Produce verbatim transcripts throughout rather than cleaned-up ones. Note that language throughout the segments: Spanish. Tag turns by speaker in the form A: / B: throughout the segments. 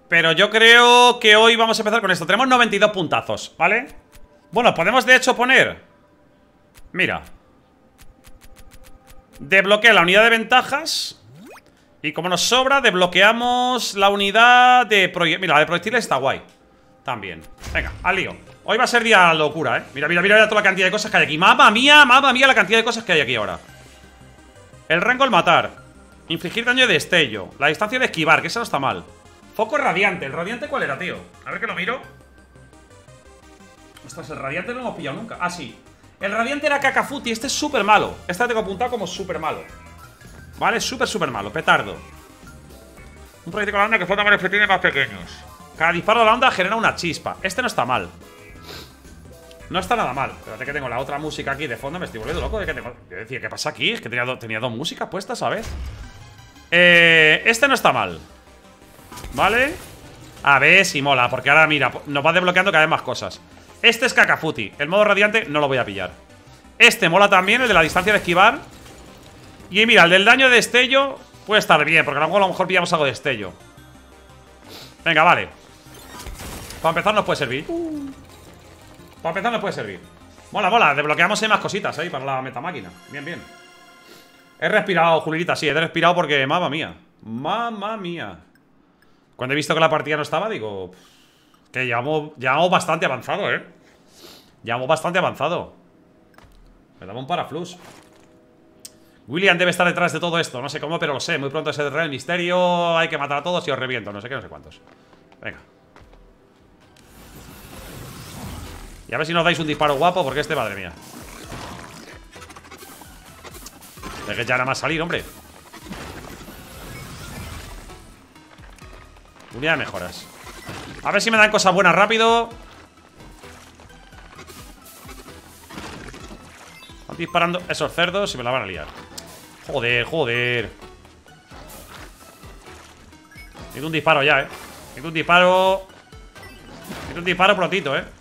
A: Pero yo creo que hoy vamos a empezar con esto. Tenemos noventa y dos puntazos, ¿vale? Bueno, podemos de hecho poner... Mira. Desbloquea la unidad de ventajas. Y como nos sobra, desbloqueamos la unidad de proyectiles. Mira, la de proyectiles está guay. También. Venga, al lío. Hoy va a ser día locura, ¿eh? Mira, mira, mira toda la cantidad de cosas que hay aquí. ¡Mamma mía! ¡Mamma mía! La cantidad de cosas que hay aquí ahora. El rango al matar. Infligir daño de destello. La distancia de esquivar, que eso no está mal. Foco radiante. ¿El radiante cuál era, tío? A ver que lo miro. Ostras, el radiante no lo hemos pillado nunca. Ah, sí. El radiante era Cacafuti. Este es súper malo. Este lo tengo apuntado como súper malo. Vale, súper, súper malo. Petardo. Un proyectil con la onda que flota con efectines más pequeños. Cada disparo de la onda genera una chispa. Este no está mal. No está nada mal. Espérate que tengo la otra música aquí de fondo. Me estoy volviendo loco de que tengo... Yo decía, ¿qué pasa aquí? Es que tenía, do... tenía dos músicas puestas, ¿sabes? Eh... Este no está mal. ¿Vale? A ver si mola. Porque ahora, mira, nos va desbloqueando cada vez más cosas. Este es Cacafuti. El modo radiante no lo voy a pillar. Este mola también, el de la distancia de esquivar. Y mira, el del daño de destello puede estar bien, porque luego a lo mejor pillamos algo de destello. Venga, vale. Para empezar nos puede servir. Para empezar nos puede servir. Mola, mola, desbloqueamos ahí más cositas ahí para la metamáquina. Bien, bien. He respirado, Julita, sí, he respirado porque, mamma mía. Mamma mía. Cuando he visto que la partida no estaba, digo... Que llevamos, llevamos bastante avanzado, ¿eh? Llevamos bastante avanzado. Me daba un paraflux. William debe estar detrás de todo esto. No sé cómo, pero lo sé. Muy pronto se derrama el misterio. Hay que matar a todos y os reviento. No sé qué, no sé cuántos. Venga. Y a ver si nos dais un disparo guapo, porque este, madre mía. De que ya nada más salir, hombre. Unidad de mejoras. A ver si me dan cosas buenas rápido. Están disparando esos cerdos y me la van a liar. Joder, joder. Necesito un disparo ya, eh. Necesito un disparo. Necesito un disparo prontito, eh.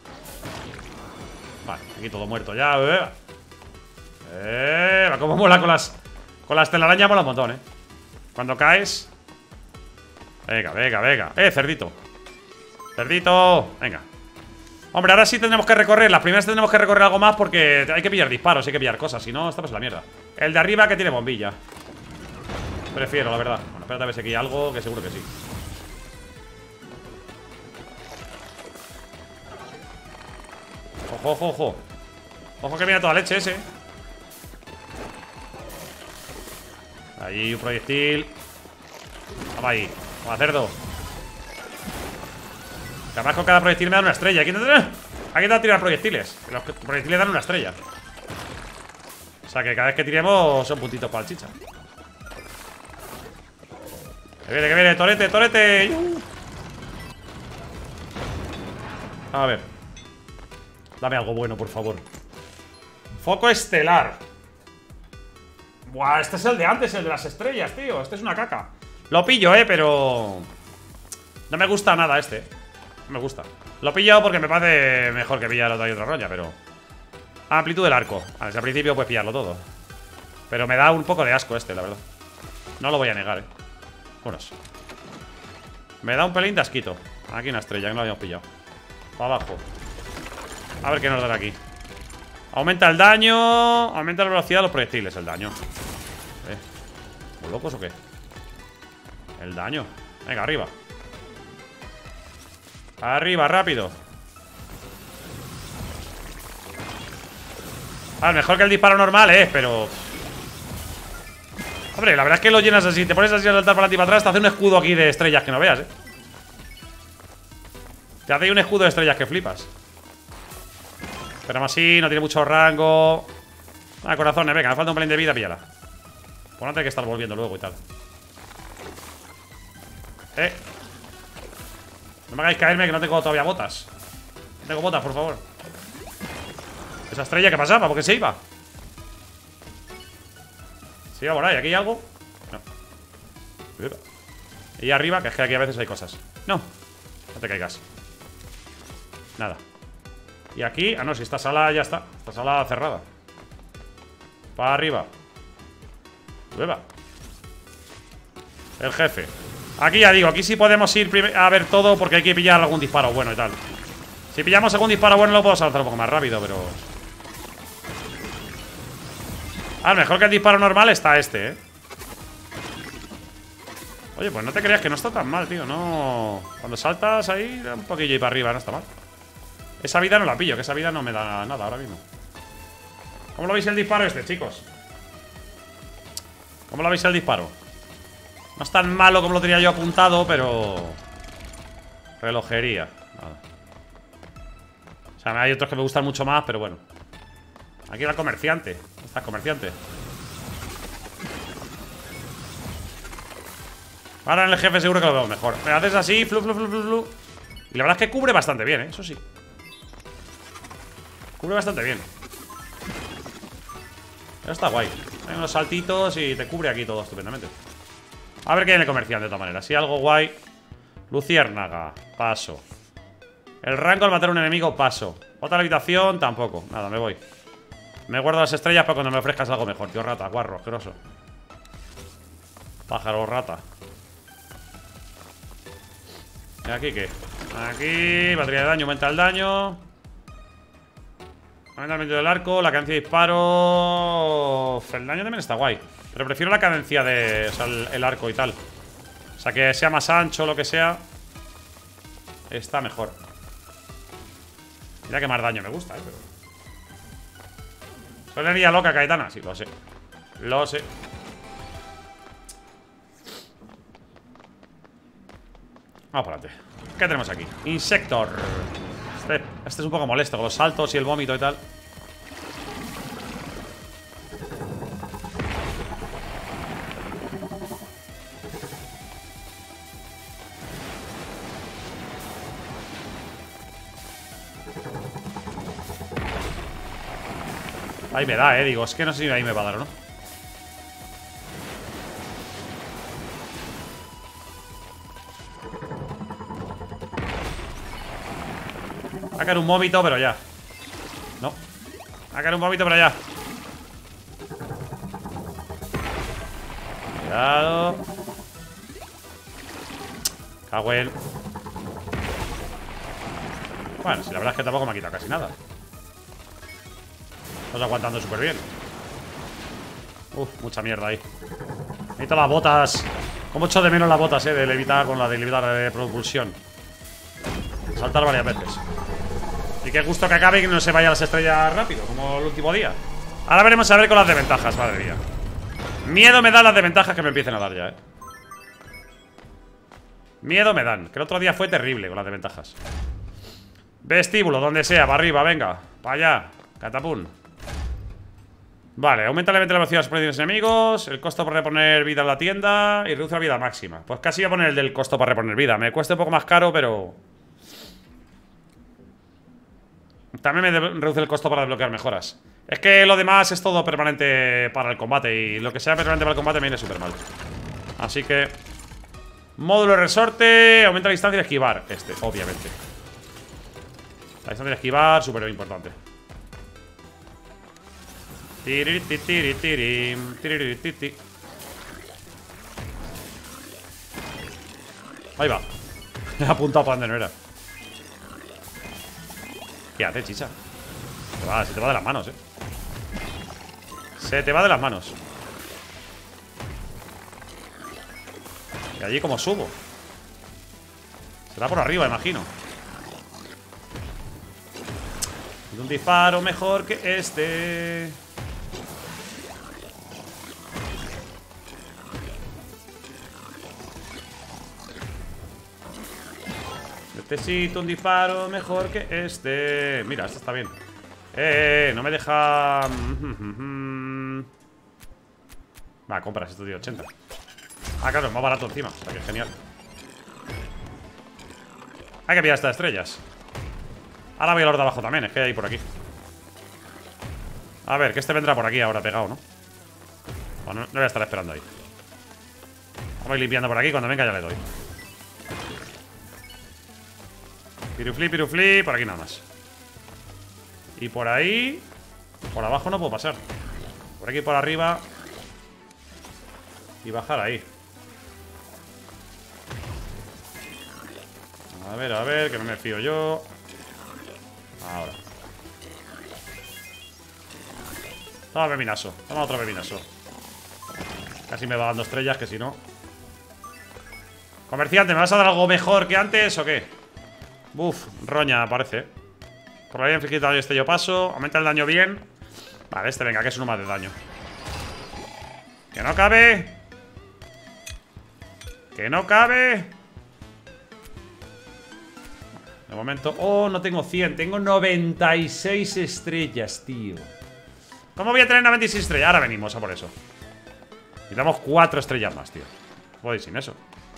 A: Vale, aquí todo muerto ya, eh. Eh, como mola con las. Con las telarañas mola un montón, eh. Cuando caes. Venga, venga, venga. Eh, cerdito. Cerdito. Venga. Hombre, ahora sí tendremos que recorrer. Las primeras tendremos que recorrer algo más porque hay que pillar disparos, hay que pillar cosas. Si no, estamos en la mierda. El de arriba que tiene bombilla. Prefiero, la verdad. Bueno, espérate a ver si aquí hay algo, que seguro que sí. Ojo, ojo, ojo. Ojo que viene toda leche ese. Ahí un proyectil. Vamos ahí. Vamos a cerdo. Además con cada proyectil me dan una estrella. Aquí hay que tirar proyectiles. Los proyectiles dan una estrella. O sea que cada vez que tiremos son puntitos para el chicha. Que viene, que viene, torete, torete. A ver. Dame algo bueno, por favor. Foco estelar. Buah, este es el de antes, el de las estrellas, tío. Este es una caca. Lo pillo, eh, pero... No me gusta nada este. No me gusta. Lo he pillado porque me parece mejor que pillar otra y otra roña, pero... Amplitud del arco. Vale, al principio puedes pillarlo todo. Pero me da un poco de asco este, la verdad. No lo voy a negar, eh. Unos. Me da un pelín de asquito. Aquí una estrella, que no lo habíamos pillado. Para abajo. A ver qué nos da aquí. Aumenta el daño. Aumenta la velocidad de los proyectiles, el daño. ¿Eh? ¿Muy locos o qué? El daño. Venga, arriba. Arriba, rápido. Ah, mejor que el disparo normal, eh, pero... Hombre, la verdad es que lo llenas así. Te pones así a saltar para adelante y para atrás. Te hace un escudo aquí de estrellas que no veas, eh. Te hace un escudo de estrellas que flipas. Pero aún así, no tiene mucho rango. Ah, corazones, venga, me falta un pelín de vida, píllala. Pues no tener que estar volviendo luego y tal. Eh. No me hagáis caerme que no tengo todavía botas. No tengo botas, por favor. Esa estrella, ¿qué pasaba? ¿Por qué se iba? ¿Se iba por ahí? ¿Aquí hay algo? No. Y arriba, que es que aquí a veces hay cosas. No. No te caigas. Nada. Y aquí, ah no, si esta sala ya está. Esta sala cerrada. Para arriba. Ueva. El jefe. Aquí ya digo, aquí sí podemos ir a ver todo porque hay que pillar algún disparo bueno y tal. Si pillamos algún disparo bueno lo podemos avanzar un poco más rápido, pero... Ah, mejor que el disparo normal está este, ¿eh? Oye, pues no te creas que no está tan mal, tío. No... Cuando saltas ahí, un poquillo y para arriba, no está mal. Esa vida no la pillo, que esa vida no me da nada ahora mismo. ¿Cómo lo veis el disparo este, chicos? ¿Cómo lo veis el disparo? No es tan malo como lo tenía yo apuntado, pero... Relojería. Nada. O sea, hay otros que me gustan mucho más, pero bueno. Aquí va el comerciante. ¿Estás comerciante? Ahora en el jefe seguro que lo veo mejor. Me haces así, flu, flu, flu, flu, flu. Y la verdad es que cubre bastante bien, ¿eh? Eso sí. Cubre bastante bien. Pero está guay. Hay unos saltitos y te cubre aquí todo estupendamente. A ver qué hay en el comerciante de todas maneras. Si algo guay. Luciérnaga. Paso. El rango al matar a un enemigo, paso. Otra habitación, tampoco. Nada, me voy. Me guardo las estrellas para cuando me ofrezcas algo mejor. Tío rata, guarro, asqueroso. Pájaro, rata. ¿Y aquí qué? Aquí, batería de daño, aumenta el daño. Aumenta el medio del arco, la cadencia de disparo. El daño también está guay. Pero prefiero la cadencia de... O sea, el, el arco y tal. O sea, que sea más ancho, lo que sea. Está mejor. Mira que más daño me gusta, eh, pero... ¿Soy energía loca, Caetana? Sí, lo sé. Lo sé. Vamos para adelante. ¿Qué tenemos aquí? Insector. Este, este es un poco molesto con los saltos y el vómito y tal. Ahí me da, eh, digo, es que no sé si ahí me va a dar o no. Va a caer un vómito, pero ya. No. Va a caer un vómito, pero ya. Cuidado. Cago en... Bueno, si la verdad es que tampoco me ha quitado casi nada. Estás aguantando súper bien. Uf, mucha mierda ahí. Necesito las botas. Como echo de menos las botas, eh, de levitar con la de levitar de propulsión. Saltar varias veces. Y qué gusto que acabe y que no se vaya a las estrellas rápido, como el último día. Ahora veremos a ver con las desventajas, madre mía. Miedo me dan las desventajas que me empiecen a dar ya, eh. Miedo me dan, que el otro día fue terrible con las desventajas. Vestíbulo, donde sea, para arriba, venga. Para allá, catapum. Vale, aumenta levemente la velocidad de los operaciones enemigos. El costo por reponer vida en la tienda. Y reduce la vida máxima. Pues casi voy a poner el del costo para reponer vida. Me cuesta un poco más caro, pero... También me reduce el costo para desbloquear mejoras. Es que lo demás es todo permanente para el combate. Y lo que sea permanente para el combate me viene súper mal. Así que... Módulo de resorte. Aumenta la distancia de esquivar. Este, obviamente. La distancia de esquivar, súper importante. Tiri, tiri, tiri, tiri, tiri, tiri. Ahí va. He apuntado para donde no era. ¿Qué hace, chicha? Se, va, se te va de las manos, eh. Se te va de las manos. Y allí como subo. Será por arriba, imagino. Y un disparo mejor que este. Necesito un disparo mejor que este. Mira, este está bien. Eh, eh, no me deja... Va, compras esto de ochenta. Ah, claro, es más barato encima. O sea que genial. Hay que pillar estas estrellas. Ahora voy a los de abajo también, es que hay por aquí. A ver, que este vendrá por aquí ahora pegado, ¿no? Bueno, no voy a estar esperando ahí. Vamos a ir limpiando por aquí, cuando venga ya le doy. Pirufli, pirufli, por aquí nada más. Y por ahí... Por abajo no puedo pasar. Por aquí por arriba. Y bajar ahí. A ver, a ver, que no me fío yo. Ahora. Toma pepinazo. Toma otro pepinazo. Casi me va dando estrellas, que si no. Comerciante, ¿me vas a dar algo mejor que antes o qué? Buf, roña, parece. Por ahí infligir daño este yo paso. Aumenta el daño bien. Vale, este venga, que es uno más de daño. Que no cabe. Que no cabe. De momento. Oh, no tengo cien, tengo noventa y seis estrellas, tío. ¿Cómo voy a tener noventa y seis estrellas? Ahora venimos a por eso. Necesitamos cuatro estrellas más, tío. Puedo ir sin eso.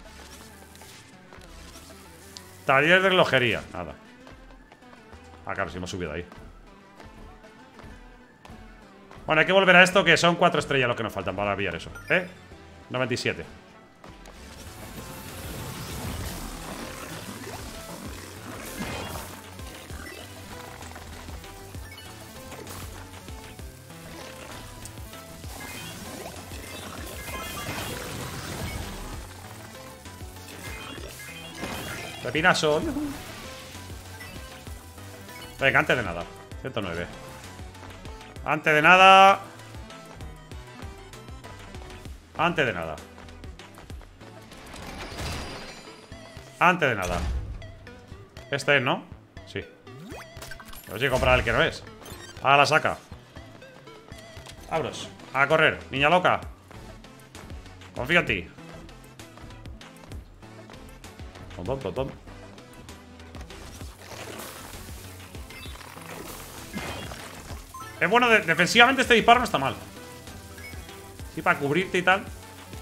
A: Taller de relojería, nada. Ah, claro, si hemos subido ahí. Bueno, hay que volver a esto, que son cuatro estrellas lo que nos faltan para pillar eso. ¿Eh? noventa y siete. Pepinazo. Venga, antes de nada. ciento nueve. Antes de nada. Antes de nada. Antes de nada. Este es, ¿no? Sí. Pero sí, comprar el que no es. A la saca. Abros. A correr. Niña loca. Confío en ti. Totón, totón. Es bueno, de defensivamente este disparo no está mal. Sí, para cubrirte y tal.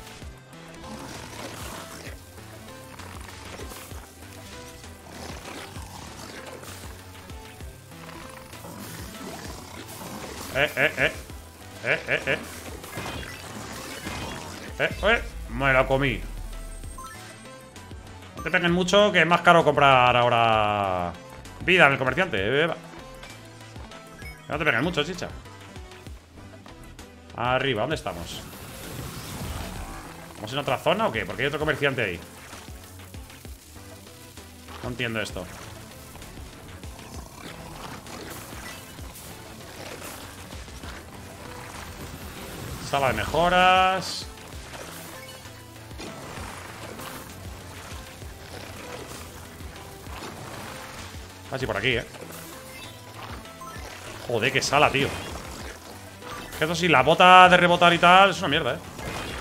A: Eh, eh, eh. Eh, eh, eh. Eh, eh. Me lo comí. No te peguen mucho, que es más caro comprar ahora vida en el comerciante. Eh, no te peguen mucho, chicha. Arriba, ¿dónde estamos? ¿Estamos en otra zona o qué? Porque hay otro comerciante ahí. No entiendo esto. Sala de mejoras. Así por aquí, eh. Joder, qué sala, tío. Que eso sí, la bota de rebotar y tal es una mierda, eh.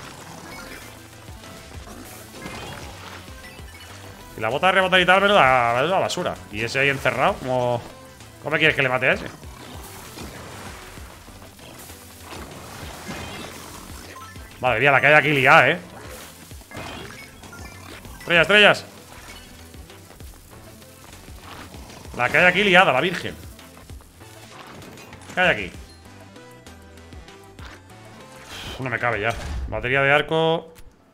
A: Y la bota de rebotar y tal me da la basura. Y ese ahí encerrado, como... ¿Cómo quieres que le mate a ese? Madre mía, la que hay aquí liada, eh. Estrellas, estrellas. La que hay aquí liada, la virgen. ¿Qué hay aquí? Uf, no me cabe ya. Batería de arco.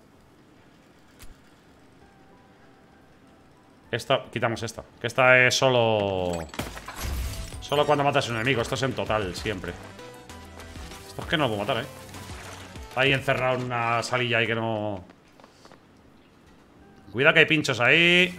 A: Esta, quitamos esta. Que esta es solo... Solo cuando matas a un enemigo. Esto es en total, siempre. Esto es que no lo puedo matar, eh. Está ahí encerrado en una salilla ahí que no... Cuidado que hay pinchos ahí.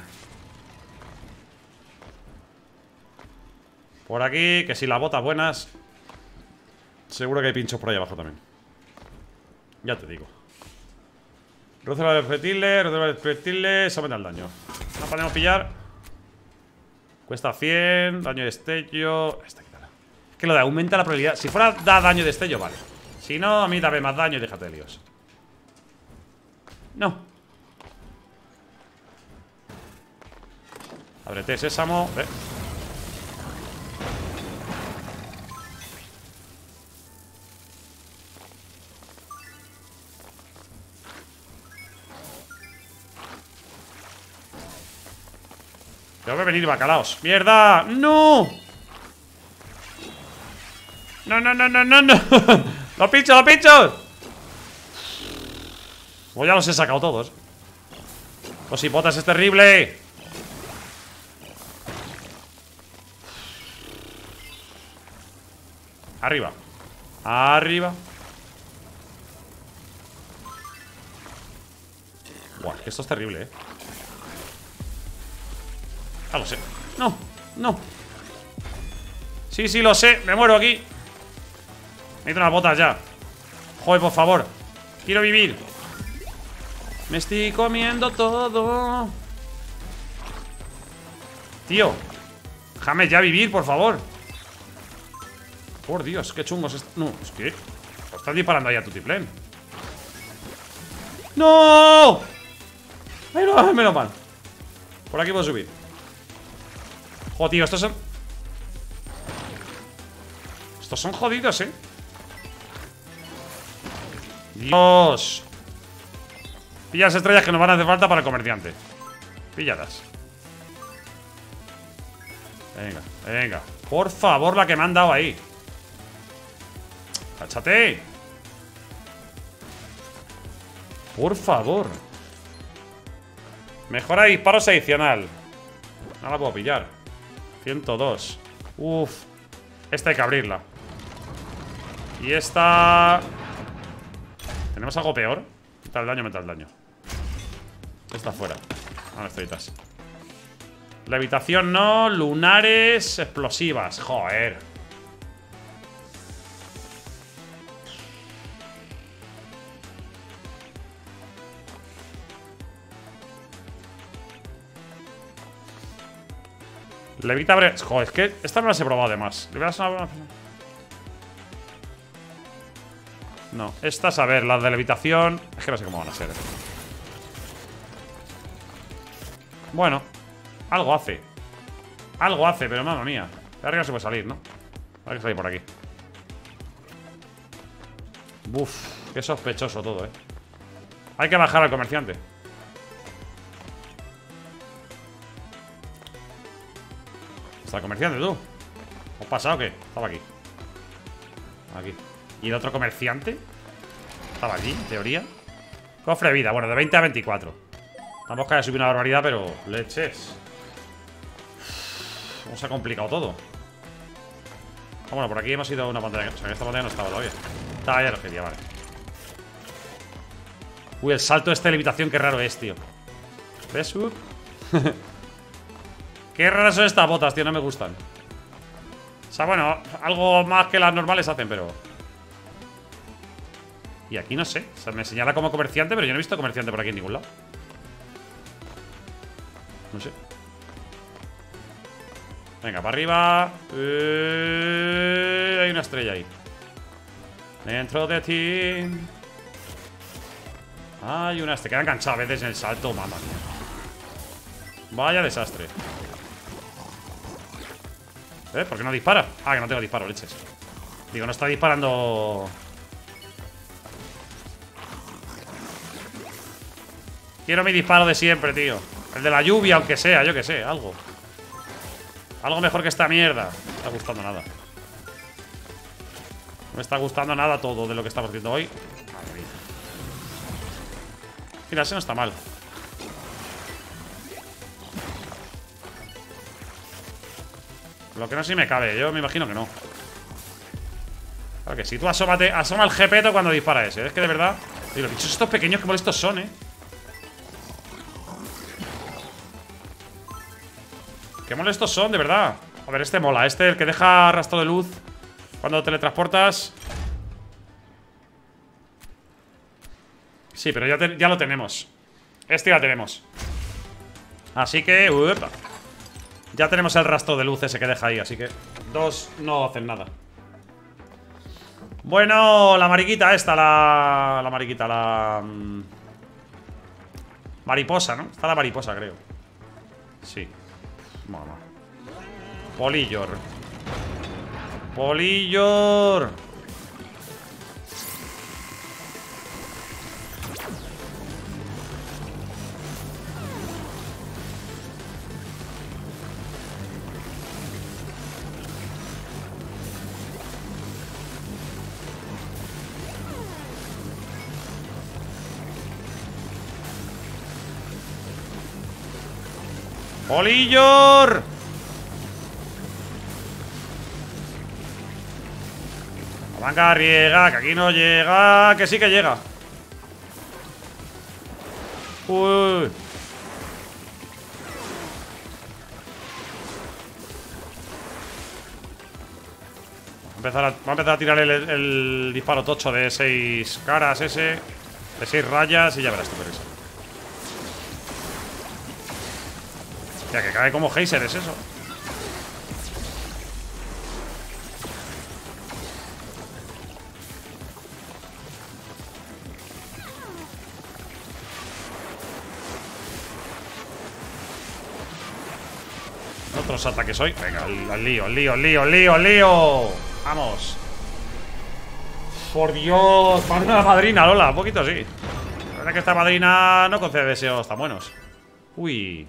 A: Por aquí, que si las botas buenas. Seguro que hay pinchos por ahí abajo también. Ya te digo. Reduce los proyectiles, reduce los proyectiles, aumenta el daño. No podemos pillar. Cuesta cien, daño de destello. Esta quítala. Es que lo de aumenta la probabilidad. Si fuera da daño de destello, vale. Si no, a mí dame más daño y déjate de líos. No. Ábrete, sésamo. Ve. Tengo que venir bacalaos. ¡Mierda! ¡No! ¡No, no, no, no, no, no! ¡Los pinchos, los pinchos! Pues ya los he sacado todos. Los hipotas es terrible. Arriba. Arriba. Buah, es que esto es terrible, eh. Ya lo sé. No, no. Sí, sí, lo sé. Me muero aquí. Necesito unas botas ya. Joder, por favor. Quiero vivir. Me estoy comiendo todo. Tío, déjame ya vivir, por favor. Por Dios, qué chungos es... No, es que... Estás disparando ahí a Tutiplén. ¡No! Ay, no, menos mal. Por aquí puedo subir. Joder, tío, estos son... Estos son jodidos, eh. Dios. Pilla las estrellas que nos van a hacer falta para el comerciante. Pilladas. Venga, venga. Por favor, la que me han dado ahí. ¡Cáchate! Por favor. Mejora de disparos adicional. No la puedo pillar. ciento dos. Uf. Esta hay que abrirla. Y esta... ¿Tenemos algo peor? Meta el daño, meta el daño. Esta fuera. Ahora estrellitas. Levitación no. Lunares explosivas. Joder. Levita bre... Joder, es que esta no las he probado además. No, estas, a ver, las de levitación. Es que no sé cómo van a ser. Bueno, algo hace. Algo hace, pero mamma mía. De arriba se puede salir, ¿no? Hay que salir por aquí. Buf, qué sospechoso todo, eh. Hay que bajar al comerciante. ¿Está el comerciante, tú? ¿Os pasado o qué? Estaba aquí. Aquí. ¿Y el otro comerciante? Estaba allí, en teoría. Cofre de vida, bueno, de veinte a veinticuatro. Tampoco que haya subido una barbaridad, pero... Leches. ¿Cómo se ha complicado todo? Ah, bueno, por aquí hemos ido a una pantalla. O sea, que esta pantalla no estaba todavía. Estaba ya lo quería, vale. Uy, el salto este de levitación, qué raro es, tío. ¿Ves? Uh. Qué raras son estas botas, tío, no me gustan. O sea, bueno, algo más que las normales hacen, pero... Y aquí no sé, o sea, me señala como comerciante, pero yo no he visto comerciante por aquí en ningún lado. No sé. Venga, para arriba. eh, Hay una estrella ahí. Dentro de ti hay una... Te queda enganchado a veces en el salto, mamá mía. Vaya desastre. ¿Eh? ¿Por qué no dispara? Ah, que no tengo disparo, leches. Digo, no está disparando... Quiero mi disparo de siempre, tío. El de la lluvia, aunque sea, yo que sé, algo. Algo mejor que esta mierda. No me está gustando nada. No me está gustando nada todo de lo que estamos haciendo hoy. Madre mía. Mira, ese no está mal. Lo que no sé si me cabe, yo me imagino que no. Claro que sí, tú asómate, asoma el jepeto cuando dispara ese. Es que de verdad. Y los bichos estos pequeños que molestos son, eh. Qué molestos son, de verdad. A ver, este mola. Este, el que deja rastro de luz cuando teletransportas. Sí, pero ya, te, ya lo tenemos. Este ya lo tenemos. Así que... Uepa. Ya tenemos el rastro de luz ese que deja ahí. Así que dos no hacen nada. Bueno, la mariquita esta. La, la mariquita, la... Mmm, mariposa, ¿no? Está la mariposa, creo. Sí. Mamá. Polillor. Polillor. ¡Polillor! La banca riega, que aquí no llega. Que sí que llega. Uy. empezar a, va a empezar a tirar el, el disparo tocho de seis caras ese. De seis rayas y ya verás tú qué risa. Hostia, que cae como geyser, es eso. Otros ataques hoy. Venga, al, al lío, al lío, al lío, al lío, al lío. Vamos. Por Dios. Para una madrina, Lola. Un poquito sí. La verdad que esta madrina no concede deseos tan buenos. Uy.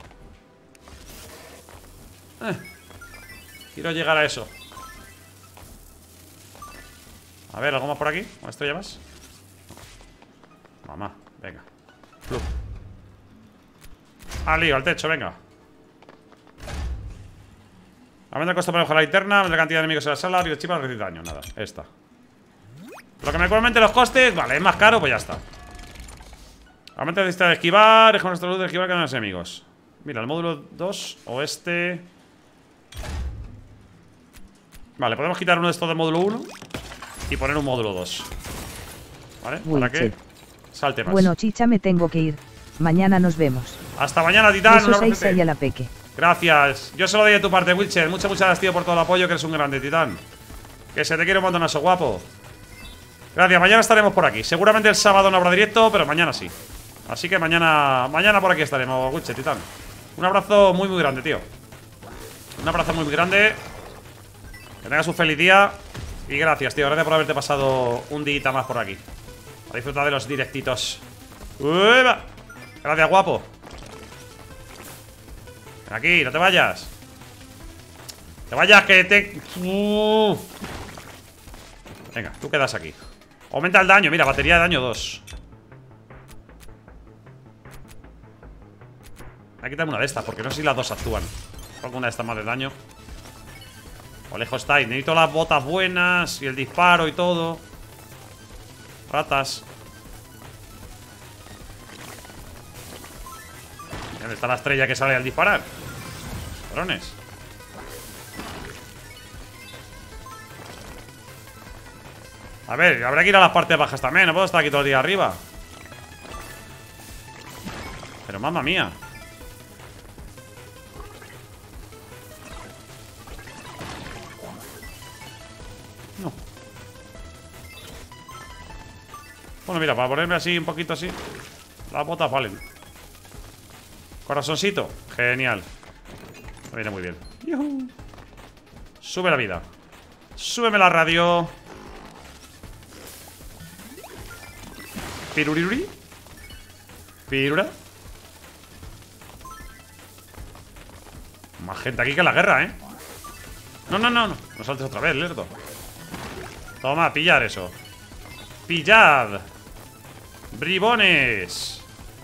A: Eh. Quiero llegar a eso. A ver, ¿algo más por aquí? ¿Una estrella más? Mamá, venga. Plum. Al lío, al techo, venga. Aumenta el costo para mejorar la linterna, aumenta la cantidad de enemigos en la sala, abrir chispas, reducir daño, nada, esta. Lo que me aumente los costes, vale, es más caro, pues ya está. Aumenta la distancia de esquivar, deja nuestra luz de esquivar que no los enemigos. Mira, el módulo dos o este. Vale, podemos quitar uno de estos del módulo uno y poner un módulo dos. ¿Vale? Para que salte más.
B: Bueno, chicha, me tengo que ir. Mañana nos vemos.
A: Hasta mañana, Titán.
B: Besos a Isa y a la Peque.
A: Gracias. Yo se lo doy de tu parte, Wilcher. Muchas, muchas gracias, tío, por todo el apoyo, que eres un grande, Titán. Que se te quiere un montonazo, guapo. Gracias. Mañana estaremos por aquí. Seguramente el sábado no habrá directo, pero mañana sí. Así que mañana Mañana por aquí estaremos, Wilcher, Titán. Un abrazo muy, muy grande, tío. Un abrazo muy, muy grande. Que tengas un feliz día. Y gracias, tío. Gracias por haberte pasado un día más por aquí. A disfrutar de los directitos. ¡Ueva! Gracias, guapo. Ven aquí, no te vayas. Te vayas, que te... Uh. Venga, tú quedas aquí. Aumenta el daño, mira, batería de daño dos. Voy a quitarme una de estas, porque no sé si las dos actúan. Pongo una de estas más de daño. O lejos estáis, necesito las botas buenas y el disparo y todo. Ratas. ¿Dónde está la estrella que sale al disparar? Cabrones. A ver, habrá que ir a las partes bajas también. No puedo estar aquí todo el día arriba. Pero mamma mía. No. Bueno, mira, para ponerme así, un poquito así. Las botas valen. Corazoncito, genial. Me viene muy bien. ¡Yuhu! Sube la vida. Súbeme la radio. Piruriruri. Pirura. Más gente aquí que en la guerra, ¿eh? No, no, no, no. No saltes otra vez, lerdo. Toma, pillar eso. Pillad. Bribones.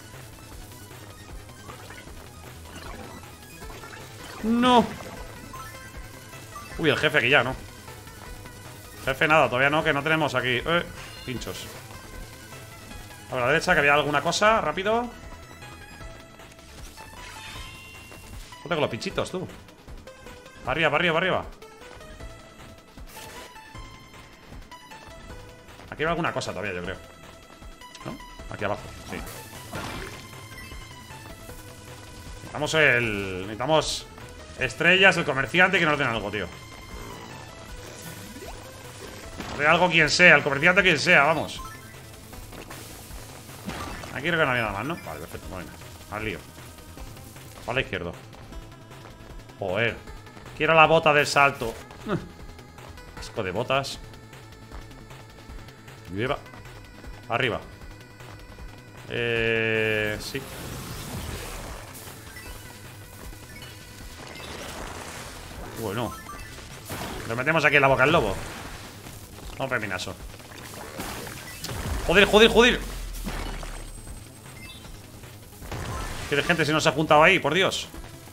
A: No. Uy, el jefe aquí ya, ¿no? Jefe nada, todavía no, que no tenemos aquí. Eh, pinchos. A la derecha, que había alguna cosa, rápido. No tengo los pinchitos, tú. Para arriba, para arriba, para arriba. Aquí hay alguna cosa todavía, yo creo. ¿No? Aquí abajo, sí. Necesitamos el... Necesitamos estrellas, el comerciante, que nos den algo, tío. De algo quien sea, el comerciante quien sea, vamos. Aquí creo que no había nada más, ¿no? Vale, perfecto, bueno, al lío. Para la izquierda. Joder. Quiero la bota del salto. Asco de botas. Lleva. Arriba. Eh... Sí. Bueno. Lo metemos aquí en la boca del lobo. Un peminazo. Joder, joder, joder. ¿Qué gente se nos ha juntado ahí? Por Dios.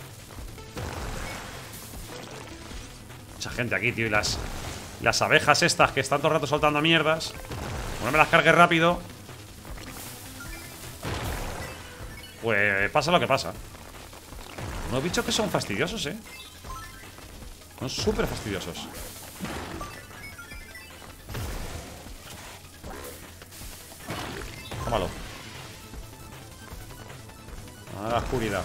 A: Mucha gente aquí, tío. Y las, las abejas estas que están todo el rato soltando mierdas. No me las cargues rápido. Pues pasa lo que pasa. Unos bichos que son fastidiosos, eh. Son súper fastidiosos. Tómalo. A la oscuridad.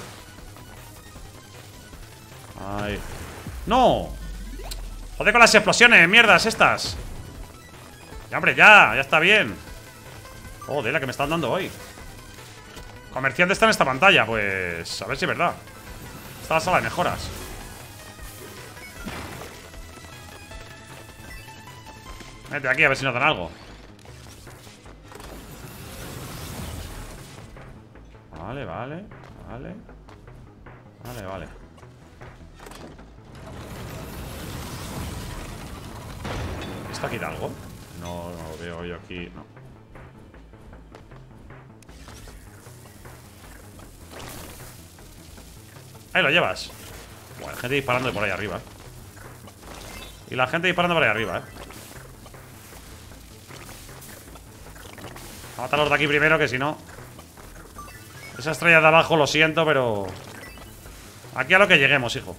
A: Ay. ¡No! Joder con las explosiones, mierdas estas. Ya, hombre, ya, ya está bien. Joder, la que me están dando hoy. Comerciante está en esta pantalla. Pues a ver si es verdad. Está la sala de mejoras. Vete aquí a ver si nos dan algo. Vale, vale, vale. Vale, vale. ¿Esto aquí da algo? No, no lo veo yo aquí, no. Ahí lo llevas. Bueno, gente disparando por ahí arriba. Y la gente disparando por ahí arriba, eh. Vamos a matarlos de aquí primero, que si no... Esa estrella de abajo, lo siento, pero... Aquí a lo que lleguemos, hijo.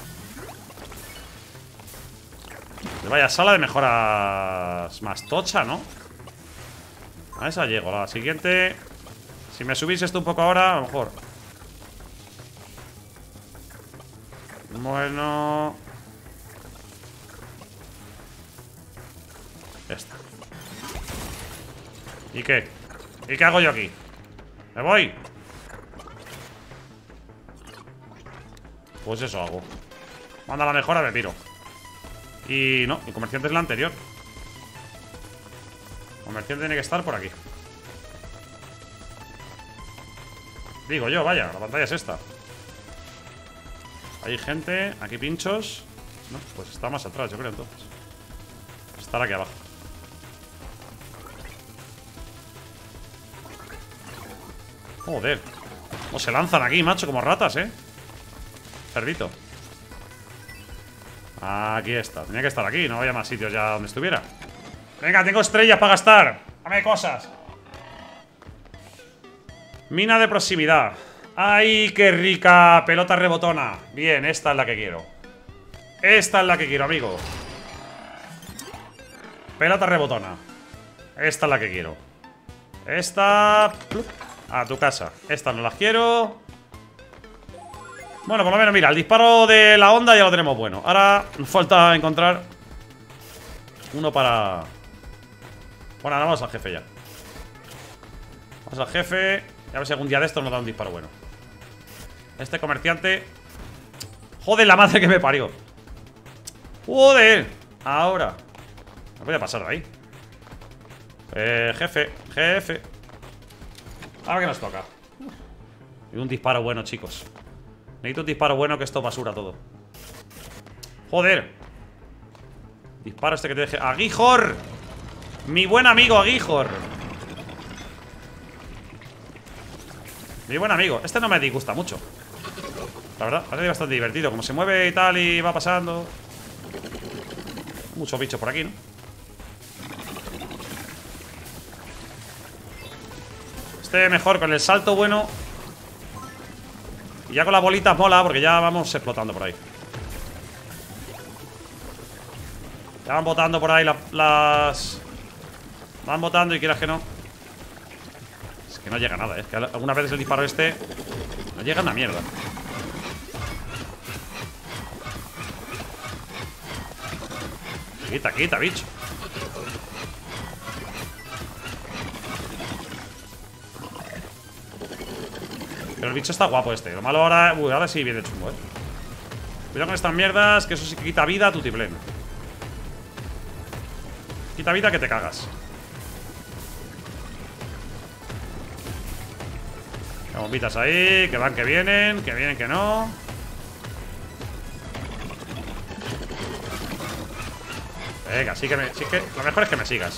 A: Vaya, sala de mejoras más tocha, ¿no? A esa llego, a la siguiente. Si me subís esto un poco ahora, a lo mejor. Bueno. Esta. ¿Y qué? ¿Y qué hago yo aquí? ¿Me voy? Pues eso hago. Manda la mejora, me piro. Y no, el comerciante es la anterior. El comerciante tiene que estar por aquí. Digo yo, vaya, la pantalla es esta. Hay gente, aquí pinchos. No, pues está más atrás, yo creo, entonces. Estar aquí abajo. Joder. O se lanzan aquí, macho, como ratas, eh. Cerdito. Aquí está, tenía que estar aquí, no había más sitios ya donde estuviera. Venga, tengo estrellas para gastar. Dame cosas. Mina de proximidad. ¡Ay, qué rica! Pelota rebotona. Bien, esta es la que quiero. Esta es la que quiero, amigo. Pelota rebotona. Esta es la que quiero. Esta... A tu casa. Esta no las quiero. Bueno, por lo menos, mira, el disparo de la onda ya lo tenemos bueno. Ahora nos falta encontrar uno para... Bueno, ahora vamos al jefe ya. Vamos al jefe. Y a ver si algún día de estos nos da un disparo bueno. Este comerciante... Joder, la madre que me parió. Joder. Ahora no voy a pasar de ahí. Eh, jefe, jefe. Ahora que nos toca. Y un disparo bueno, chicos. Necesito un disparo bueno, que esto basura todo. Joder. Disparo este que te deje. ¡Aguijor! Mi buen amigo Aguijor. Mi buen amigo. Este no me disgusta mucho. La verdad, parece bastante divertido. Como se mueve y tal y va pasando. Muchos bichos por aquí, ¿no? Este mejor con el salto bueno. Y ya con las bolitas mola, porque ya vamos explotando por ahí. Ya van botando por ahí la, las... Van botando y quieras que no. Es que no llega nada, ¿eh? Es que algunas veces el disparo este no llega a una mierda. Quita, quita, bicho. Pero el bicho está guapo este. Lo malo ahora... Uy, ahora sí viene chungo, eh. Cuidado con estas mierdas, que eso sí que quita vida a tu tiplén. Quita vida que te cagas. Hay bombitas ahí, que van, que vienen, que vienen, que no. Venga, sí que me... Sí que lo mejor es que me sigas.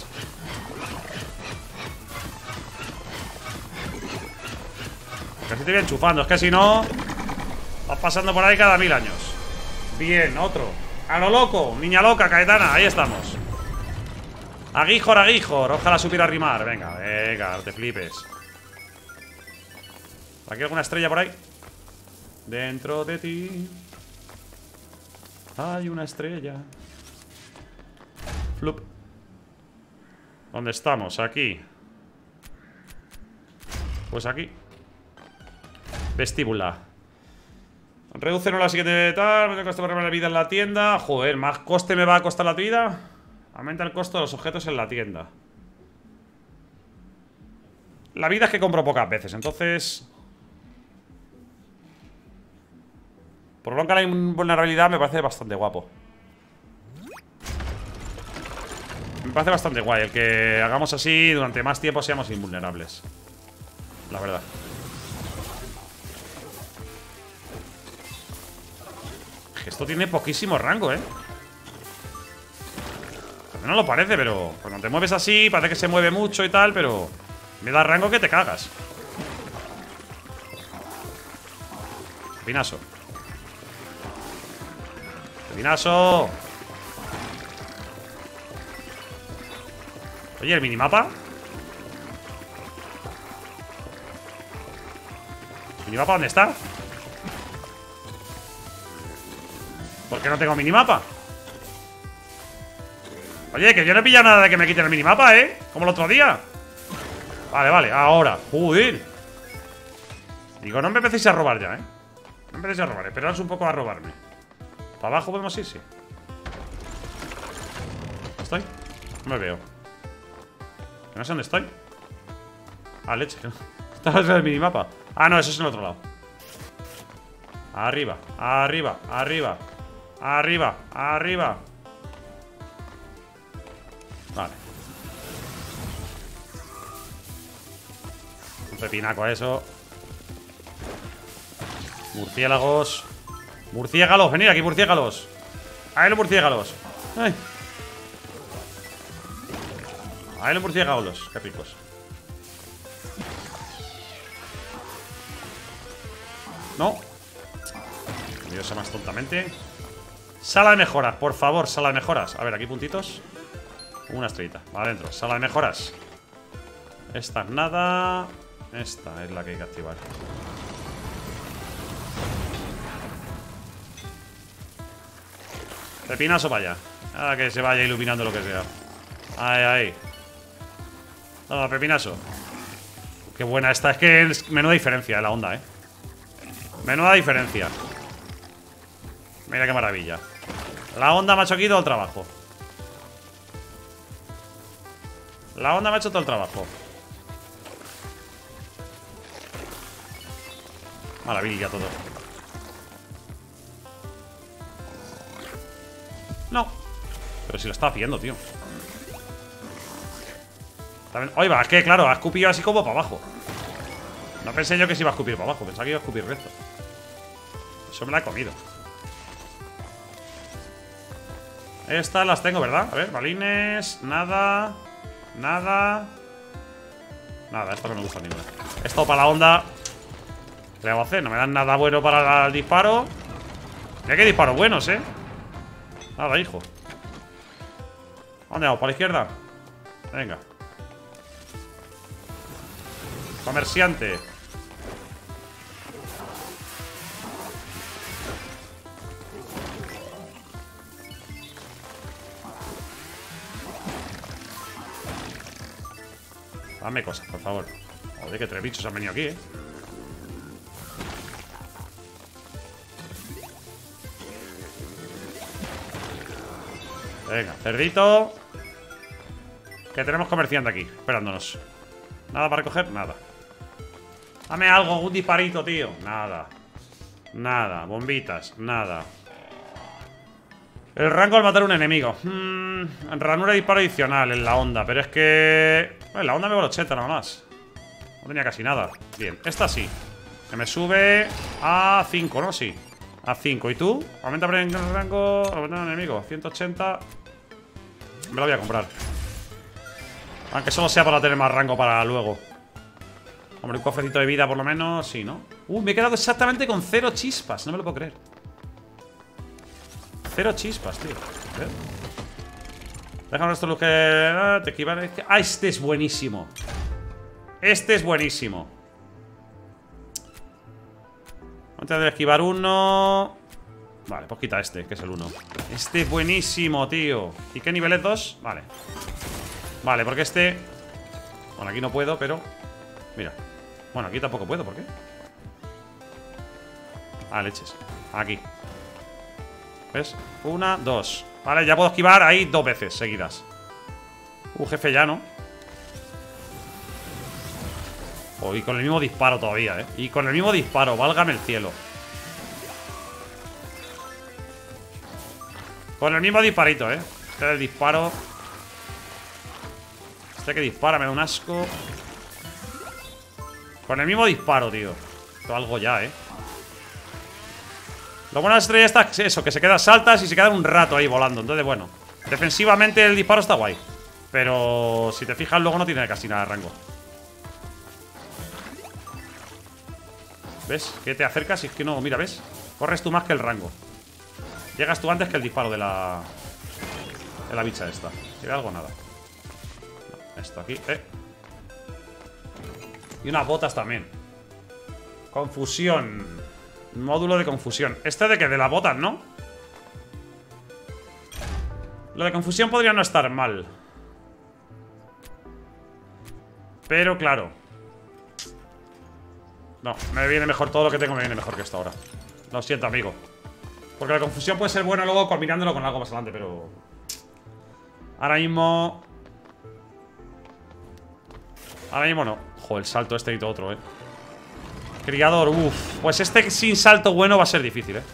A: Porque así te voy enchufando. Es que si no... Vas pasando por ahí cada mil años. Bien, otro. A lo loco, niña loca, Caetana. Ahí estamos. Aguijor, aguijor. Ojalá supiera rimar. Venga, venga, no te flipes. ¿Aquí alguna estrella por ahí? Dentro de ti hay una estrella. Flup. ¿Dónde estamos? Aquí. Pues aquí. Vestíbula. Reducen la siguiente tal. Me cuesta ponerme la vida en la tienda. Joder, más coste me va a costar la vida. Aumenta el costo de los objetos en la tienda. La vida es que compro pocas veces, entonces... Prolonga la invulnerabilidad me parece bastante guapo. Me parece bastante guay el que hagamos así durante más tiempo seamos invulnerables. La verdad. Esto tiene poquísimo rango, ¿eh? No lo parece, pero cuando te mueves así parece que se mueve mucho y tal, pero me da rango que te cagas. Pinaso. Pinaso. Oye, ¿el minimapa? ¿El minimapa dónde está? ¿Por qué no tengo minimapa? Oye, que yo no he pillado nada de que me quiten el minimapa, ¿eh? Como el otro día. Vale, vale, ahora. Joder. Digo, no me empecéis a robar ya, ¿eh? No me empecéis a robar, esperaos un poco a robarme. ¿Para abajo podemos ir? Sí. ¿Estoy? No me veo. No sé dónde estoy. Ah, leche. Está en el minimapa. Ah, no, eso es en el otro lado. Arriba, arriba, arriba. Arriba, arriba. Vale. Un pepinaco a eso. Murciélagos. Murciélagos, venid aquí, murciélagos. Ahí los murciélagos. Ay. Ahí los murciélagos, qué ricos. No. Dios, más tontamente. Sala de mejoras, por favor, sala de mejoras. A ver, aquí puntitos. Una estrellita, va adentro, sala de mejoras. Esta es nada. Esta es la que hay que activar. Pepinazo para allá. Nada que se vaya iluminando lo que sea. Ahí, ahí. Nada, pepinazo. Qué buena esta, es que es menuda diferencia de la onda, eh. Menuda diferencia. Mira qué maravilla. La onda me ha hecho aquí todo el trabajo. La onda me ha hecho todo el trabajo. Maravilla todo. No. Pero si lo está haciendo, tío. También... Oye, va, es que claro, ha escupido así como para abajo. No pensé yo que se iba a escupir para abajo. Pensaba que iba a escupir recto. Eso me la he comido. Estas las tengo, ¿verdad? A ver, balines. Nada. Nada. Nada, esto no me gusta ninguna. Esto para la onda. ¿Qué hago a hacer? No me dan nada bueno para el disparo. Mira que disparos buenos, ¿eh? Nada, hijo. ¿Dónde vamos? ¿Para la izquierda? Venga. Comerciante. Dame cosas, por favor. Joder, que tres bichos han venido aquí, eh. Venga, cerdito. Que tenemos comerciante aquí, esperándonos. Nada para recoger, nada. Dame algo, un disparito, tío. Nada. Nada, bombitas, nada. El rango al matar a un enemigo. Hmm, ranura de disparo adicional en la onda. Pero es que... En la onda me vuelvo ochenta nada más. No tenía casi nada. Bien, esta sí. Que me sube a cinco, ¿no? Sí. A cinco. ¿Y tú? Aumenta el rango al matar a un enemigo. ciento ochenta. Me lo voy a comprar. Aunque solo sea para tener más rango para luego. Hombre, un cofrecito de vida por lo menos. Sí, ¿no? Uh, me he quedado exactamente con cero chispas. No me lo puedo creer. Cero chispas, tío. Déjame esto lo que... Ah, te equivale. Ah, este es buenísimo. Este es buenísimo. Antes de esquivar uno. Vale, pues quita este, que es el uno. Este es buenísimo, tío. ¿Y qué nivel es dos? Vale. Vale, porque este... Bueno, aquí no puedo, pero... Mira. Bueno, aquí tampoco puedo, ¿por qué? Ah, leches. Aquí. ¿Ves? Una, dos. Vale, ya puedo esquivar ahí dos veces seguidas. Uh, jefe ya, ¿no? Oh, y con el mismo disparo todavía, ¿eh? Y con el mismo disparo, válgame el cielo. Con el mismo disparito, ¿eh? Este del disparo. Este que dispara me da un asco. Con el mismo disparo, tío. Esto algo ya, ¿eh? Lo bueno de la estrella está es eso, que se queda saltas y se queda un rato ahí volando. Entonces, bueno, defensivamente el disparo está guay. Pero si te fijas, luego no tiene casi nada de rango. ¿Ves? Que te acercas y es que no, mira, ¿ves? Corres tú más que el rango. Llegas tú antes que el disparo de la... De la bicha esta. ¿Tiene algo? Nada. No, esto aquí, eh. Y unas botas también. Confusión. Módulo de confusión. ¿Este de qué? De las botas, ¿no? Lo de confusión podría no estar mal. Pero claro. No, me viene mejor. Todo lo que tengo me viene mejor que esto ahora. Lo siento, amigo. Porque la confusión puede ser buena luego combinándolo con algo más adelante, pero... Ahora mismo... Ahora mismo no. Joder, el salto este y todo otro, eh. Criador, uff. Pues este sin salto bueno va a ser difícil, eh.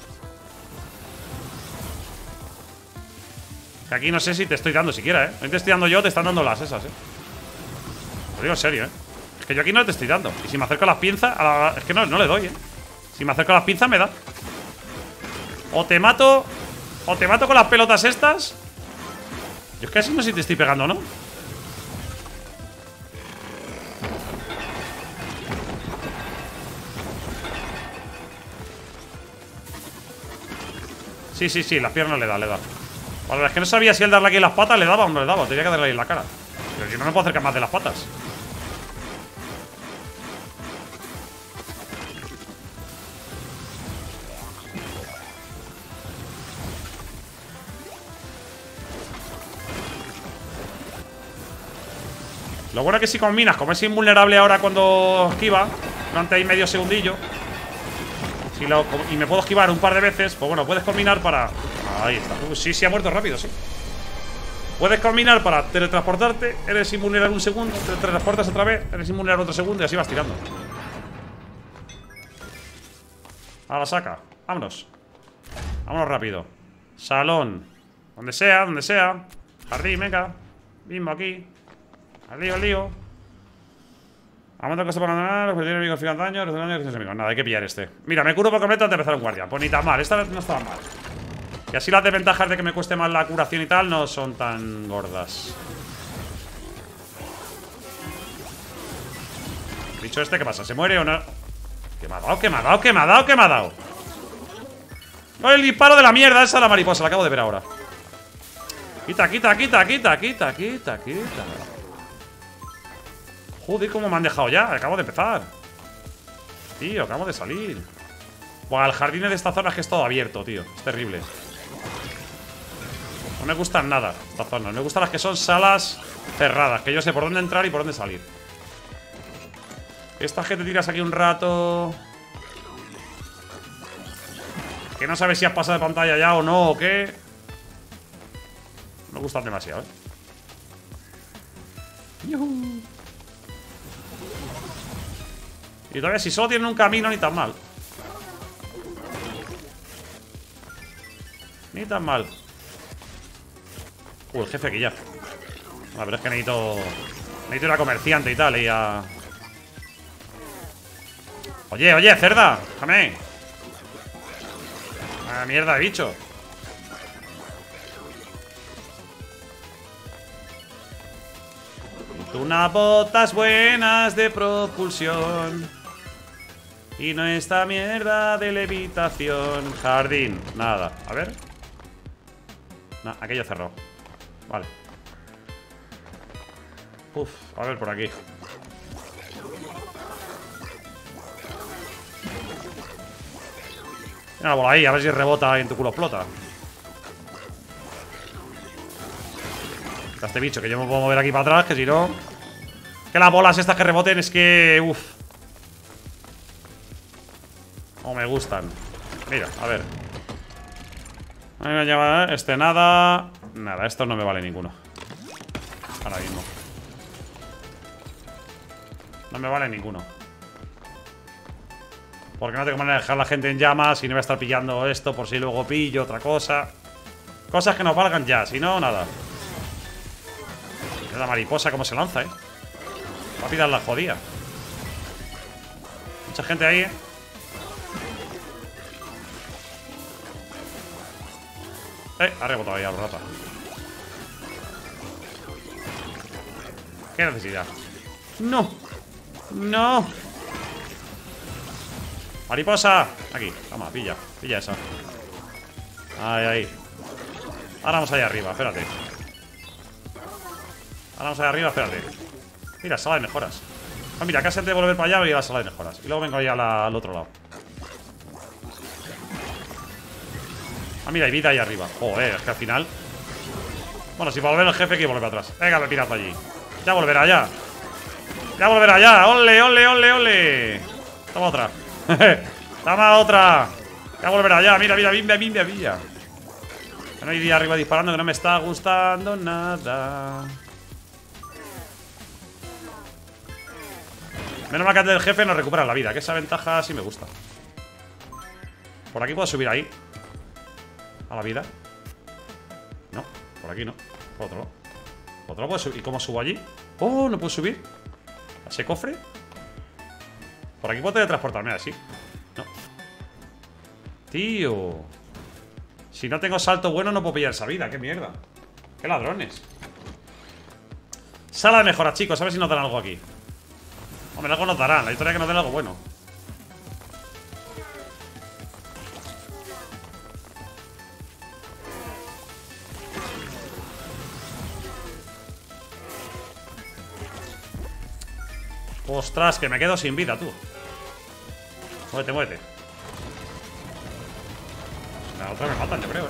A: Que aquí no sé si te estoy dando siquiera, eh. No te estoy dando yo, te están dando las esas, eh. Lo digo en serio, eh. Es que yo aquí no te estoy dando. Y si me acerco a las pinzas, a la... es que no, no le doy, eh. Si me acerco a las pinzas me da. O te mato. O te mato con las pelotas estas. Yo es que así no sé si te estoy pegando, ¿no? Sí, sí, sí, las piernas le da, le da. Vale, es que no sabía si el darle aquí en las patas le daba o no le daba. Tenía que darle ahí en la cara. Pero yo no me puedo acercar más de las patas. Lo bueno es que si combinas, como es invulnerable ahora cuando esquiva, durante ahí medio segundillo, si lo, y me puedo esquivar un par de veces, pues bueno, puedes combinar para... Ahí está. Uh, sí, sí, ha muerto rápido, sí. Puedes combinar para teletransportarte, eres invulnerable un segundo, te teletransportas otra vez, eres invulnerable otro segundo y así vas tirando. A la saca. Vámonos. Vámonos rápido. Salón. Donde sea, donde sea. Jardín, venga. Mismo aquí. Al lío, al lío. Aumenta el coste para ganar. Los enemigos infligen daño. Los enemigos enemigos. Nada, hay que pillar este. Mira, me curo por completo antes de empezar un guardia. Pues ni tan mal. Esta no estaba mal. Y así las desventajas de que me cueste más la curación y tal no son tan gordas. Dicho este, ¿qué pasa? ¿Se muere o no? ¿Qué me ha dado? ¿Qué me ha dado? ¿Qué me ha dado? ¿Qué me ha dado? ¡No, el disparo de la mierda! Esa es la mariposa, la acabo de ver ahora. Quita, quita, quita, quita, quita, quita, quita. Joder, cómo me han dejado ya. Acabo de empezar. Tío, acabo de salir. Buah, el jardín de esta zona es que es todo abierto, tío. Es terrible. No me gustan nada esta zona. Me gustan las que son salas cerradas, que yo sé por dónde entrar y por dónde salir. Esta gente tiras aquí un rato, que no sabes si has pasado de pantalla ya o no o qué. Me gustan demasiado, eh. ¡Yuhu! Y todavía si solo tienen un camino, ni tan mal. Ni tan mal. Uh, el jefe aquí ya. A ver, es que necesito Necesito una comerciante y tal. Y a... Oye, oye, cerda, déjame. Ah, mierda de bicho. Unas botas buenas de propulsión y no esta mierda de levitación. Jardín, nada, a ver. No, aquello cerró. Vale. Uf, a ver por aquí. Una bola ahí, a ver si rebota y en tu culo explota. Este bicho, que yo me puedo mover aquí para atrás, que si no... Que las bolas estas que reboten es que... Uf. me gustan. Mira, a ver. A mí me lleva este nada. Nada, esto no me vale ninguno. Ahora mismo. No me vale ninguno. Porque no tengo manera de dejar a la gente en llamas y no voy a estar pillando esto por si luego pillo otra cosa. Cosas que nos valgan ya, si no, nada. Es la mariposa como se lanza, eh. Rápida la jodida. Mucha gente ahí, eh. Eh, ha rebotado ya, rata. ¿Qué necesidad? No. No. Mariposa. Aquí, toma, pilla. Pilla esa. Ahí, ahí. Ahora vamos allá arriba, espérate. Ahora vamos allá arriba, espérate. Mira, sala de mejoras. Ah, mira, casi antes de volver para allá voy a la sala de mejoras. Y luego vengo ahí a la, al otro lado. Ah, mira, hay vida ahí arriba. Joder, es que al final. Bueno, si volver el jefe, que volver para atrás. Venga, me pirazo allí. Ya volverá, ya. Ya volverá, ya. ¡Ole, ole, ole, ole! Toma otra. Toma otra. Ya volverá, ya. Mira, mira, mira, mira, mira. No hay día arriba disparando, que no me está gustando nada. Menos mal que antes del jefe nos recupera la vida, que esa ventaja sí me gusta. Por aquí puedo subir ahí. A la vida. No, por aquí no. Por otro lado. Por otro lado puedo subir. ¿Y cómo subo allí? Oh, no puedo subir. ¿A ese cofre? Por aquí puedo teletransportarme así. No. Tío. Si no tengo salto bueno no puedo pillar esa vida. ¡Qué mierda! ¡Qué ladrones! Sala de mejoras, chicos. A ver si nos dan algo aquí. Hombre, algo nos darán. La historia es que nos den algo bueno. Ostras, que me quedo sin vida, tú. Muévete, muévete. La otra me faltan, yo creo, eh.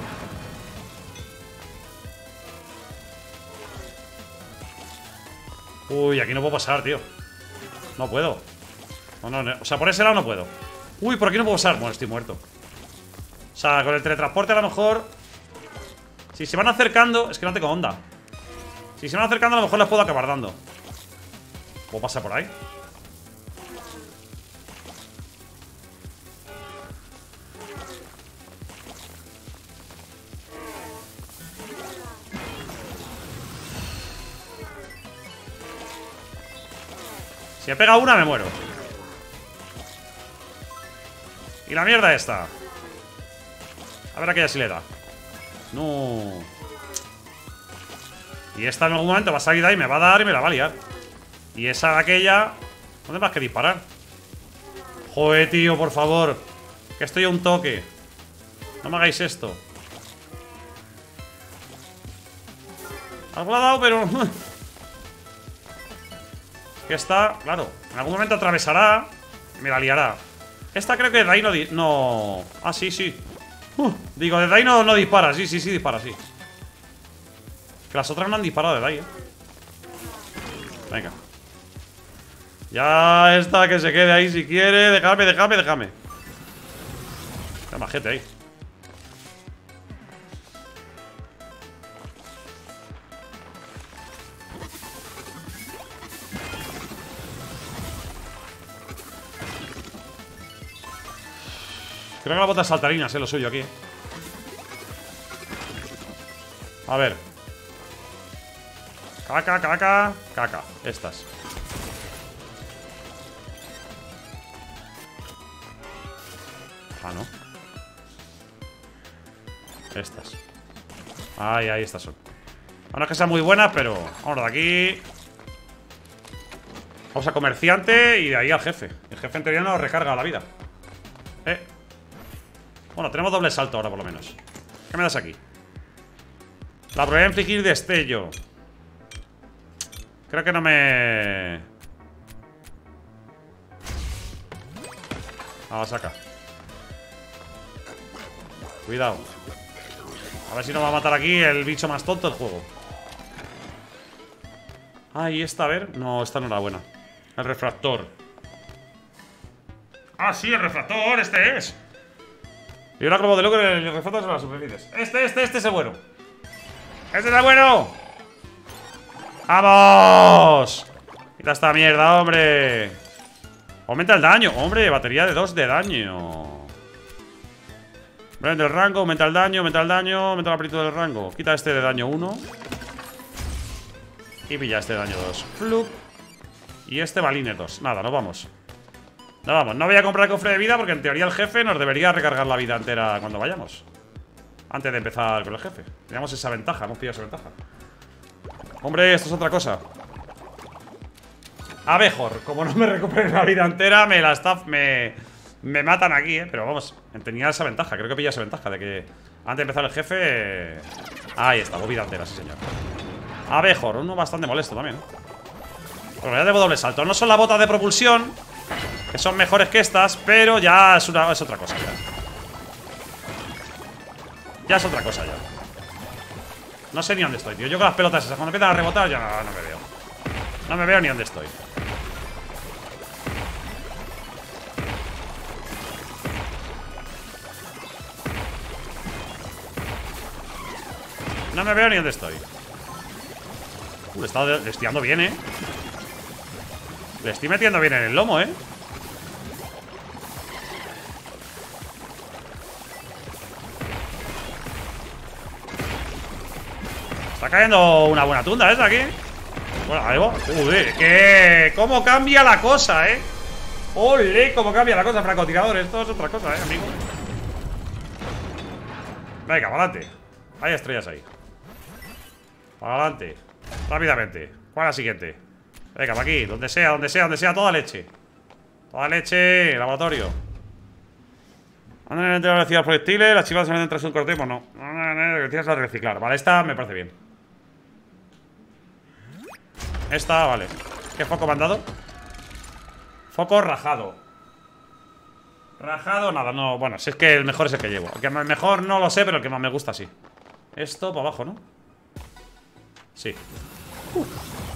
A: Uy, aquí no puedo pasar, tío. No puedo. No, no, no. O sea, por ese lado no puedo. Uy, por aquí no puedo pasar. Bueno, estoy muerto. O sea, con el teletransporte a lo mejor. Si se van acercando. Es que no tengo onda. Si se van acercando a lo mejor les puedo acabar dando. ¿Puedo pasar por ahí? Si me pega una, me muero. Y la mierda esta. A ver, aquella sí le da. No. Y esta en algún momento va a salir de ahí, me va a dar y me la va a liar. Y esa de aquella. ¿Dónde más que disparar? Joder, tío, por favor. Que estoy a un toque. No me hagáis esto. Algo ha dado, pero. Que está, claro, en algún momento atravesará y me la liará. Esta creo que de ahí no... no... Ah, sí, sí. uh, Digo, desde ahí no, no dispara. Sí, sí, sí, dispara, sí. Que las otras no han disparado desde ahí, eh. Venga. Ya esta que se quede ahí si quiere. Déjame, déjame, déjame. Hay más gente ahí. Creo que la bota de saltarinas es lo suyo aquí. A ver. Caca, caca, caca. Estas. Ah, no. Estas. Ahí, ahí estas son. Bueno, es que sean muy buenas, pero vámonos de aquí. Vamos a comerciante y de ahí al jefe. El jefe en teoría nos recarga la vida. Eh. Bueno, tenemos doble salto ahora por lo menos. ¿Qué me das aquí? La probabilidad de infligir destello. Creo que no me... Ah, la saca. Cuidado. A ver si nos va a matar aquí el bicho más tonto del juego. Ah, y esta, a ver. No, esta no era buena. El refractor. Ah, sí, el refractor, este es. Y ahora como de loco en el refoto sobre las superficies. Este, este, este es el bueno. ¡Este es el bueno! ¡Vamos! Quita esta mierda, hombre. Aumenta el daño. Hombre, batería de dos de daño. Aumenta el rango, aumenta el daño, aumenta el daño, aumenta la amplitud del rango. Quita este de daño uno. Y pilla este de daño dos. Flup. Y este balines dos. Nada, nos vamos. No vamos, no voy a comprar el cofre de vida porque en teoría el jefe nos debería recargar la vida entera cuando vayamos. Antes de empezar con el jefe. Teníamos esa ventaja, hemos pillado esa ventaja. Hombre, esto es otra cosa. Abejor, como no me recuperen la vida entera, me la staff me, me matan aquí, eh. Pero vamos, tenía esa ventaja, creo que pillado esa ventaja de que antes de empezar el jefe. Eh... Ahí está, vida entera, sí señor. Abejor, uno bastante molesto también, ¿eh? Bueno, ya debo doble salto. No son las botas de propulsión, que son mejores que estas, pero ya es, una, es otra cosa ya. Ya es otra cosa ya. No sé ni dónde estoy, tío. Yo con las pelotas esas, cuando empiezan a rebotar, ya no, no me veo. No me veo ni dónde estoy. No me veo ni dónde estoy. Uh, le, está, le estoy dando bien, eh. Le estoy metiendo bien en el lomo, eh. Está cayendo una buena tunda esa aquí. Bueno, algo. Joder, que cómo cambia la cosa, eh. Ole, cómo cambia la cosa, francotirador. Esto es otra cosa, eh, amigo. Venga, para adelante. Hay estrellas ahí. Para adelante. Rápidamente. ¿Cuál es la siguiente? Venga, para aquí. Donde sea, donde sea, donde sea. Toda leche. Toda leche. Laboratorio. Andan en la velocidad proyectiles. Las chivas se venden tras un cortemo. No. No, no, no. Tienes que reciclar. Vale, esta me parece bien. Esta, vale. ¿Qué foco me han dado? Foco rajado. Rajado, nada, no. Bueno, si es que el mejor es el que llevo. El que mejor no lo sé, pero el que más me gusta sí. Esto para abajo, ¿no? Sí. uh.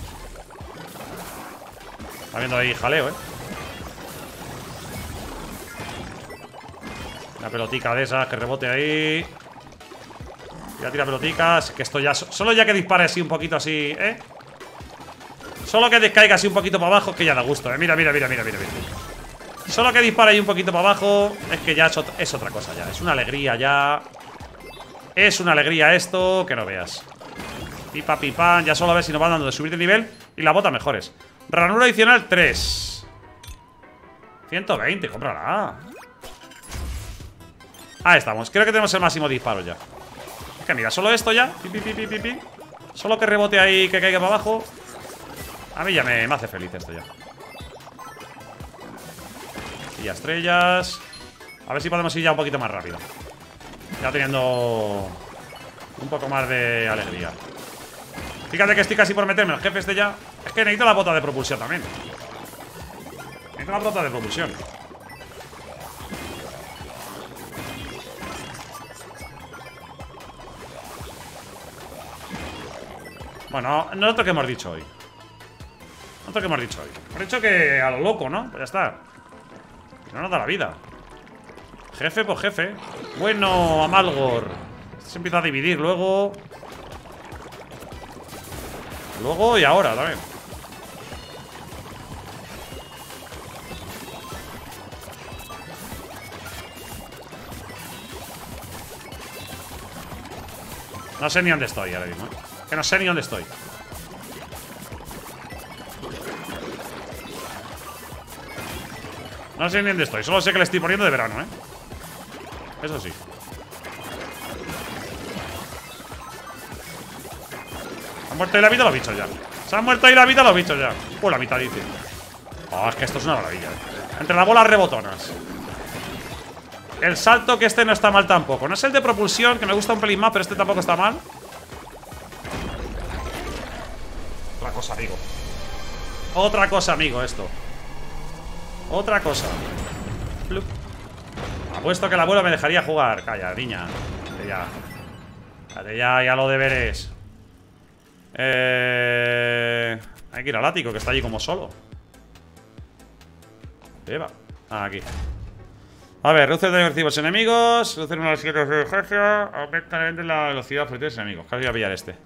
A: Está viendo ahí jaleo, eh. Una pelotica de esas que rebote ahí. Ya tira peloticas. Que esto ya. Solo ya que dispare así un poquito así, ¿eh? Solo que descaiga así un poquito para abajo, que ya da gusto, eh. Mira, mira, mira, mira, mira, mira. Solo que dispare ahí un poquito para abajo. Es que ya es otra, es otra cosa ya. Es una alegría ya. Es una alegría esto, que no veas. Pipa, pipa. Ya solo a ver si nos van dando de subir de nivel. Y la bota mejores. Ranura adicional tres. ciento veinte, cómprala. Ahí estamos, creo que tenemos el máximo disparo ya. Es que mira, solo esto ya. Pi, pi, pi, pi, pi. Solo que rebote ahí, que caiga para abajo. A mí ya me, me hace feliz esto ya. Y ya estrellas. A ver si podemos ir ya un poquito más rápido. Ya teniendo un poco más de alegría. Fíjate que estoy casi por meterme el jefe este ya. Es que necesito la bota de propulsión también. Necesito la bota de propulsión. Bueno, no es lo que hemos dicho hoy. No es lo que hemos dicho hoy. Hemos dicho que a lo loco, ¿no? Pues ya está. No nos da la vida. Jefe por jefe. Bueno, Amalgor. Esto se empieza a dividir luego. Luego y ahora también. No sé ni dónde estoy ahora mismo, ¿eh? Que no sé ni dónde estoy. No sé ni dónde estoy. Solo sé que le estoy poniendo de verano, ¿eh? Eso sí. Se han muerto ahí la vida los bichos ya. Se han muerto ahí la vida los bichos ya. Pues la mitad dice. Oh, es que esto es una maravilla, ¿eh? Entre las bolas rebotonas. El salto, que este no está mal tampoco. No es el de propulsión, que me gusta un pelín más, pero este tampoco está mal. Otra cosa, amigo. Otra cosa, amigo, esto. Otra cosa. Plup. Apuesto que el abuelo me dejaría jugar. Calla, niña. Cállate ya. Cállate ya, ya lo deberes. Eh... Hay que ir al ático, que está allí como solo. ¿Dónde va? Ah, aquí. A ver, reduce el daño recibido a los enemigos. Reduce el número de siguientes de ejercicio. Aumenta la velocidad de los enemigos. Casi voy a pillar este.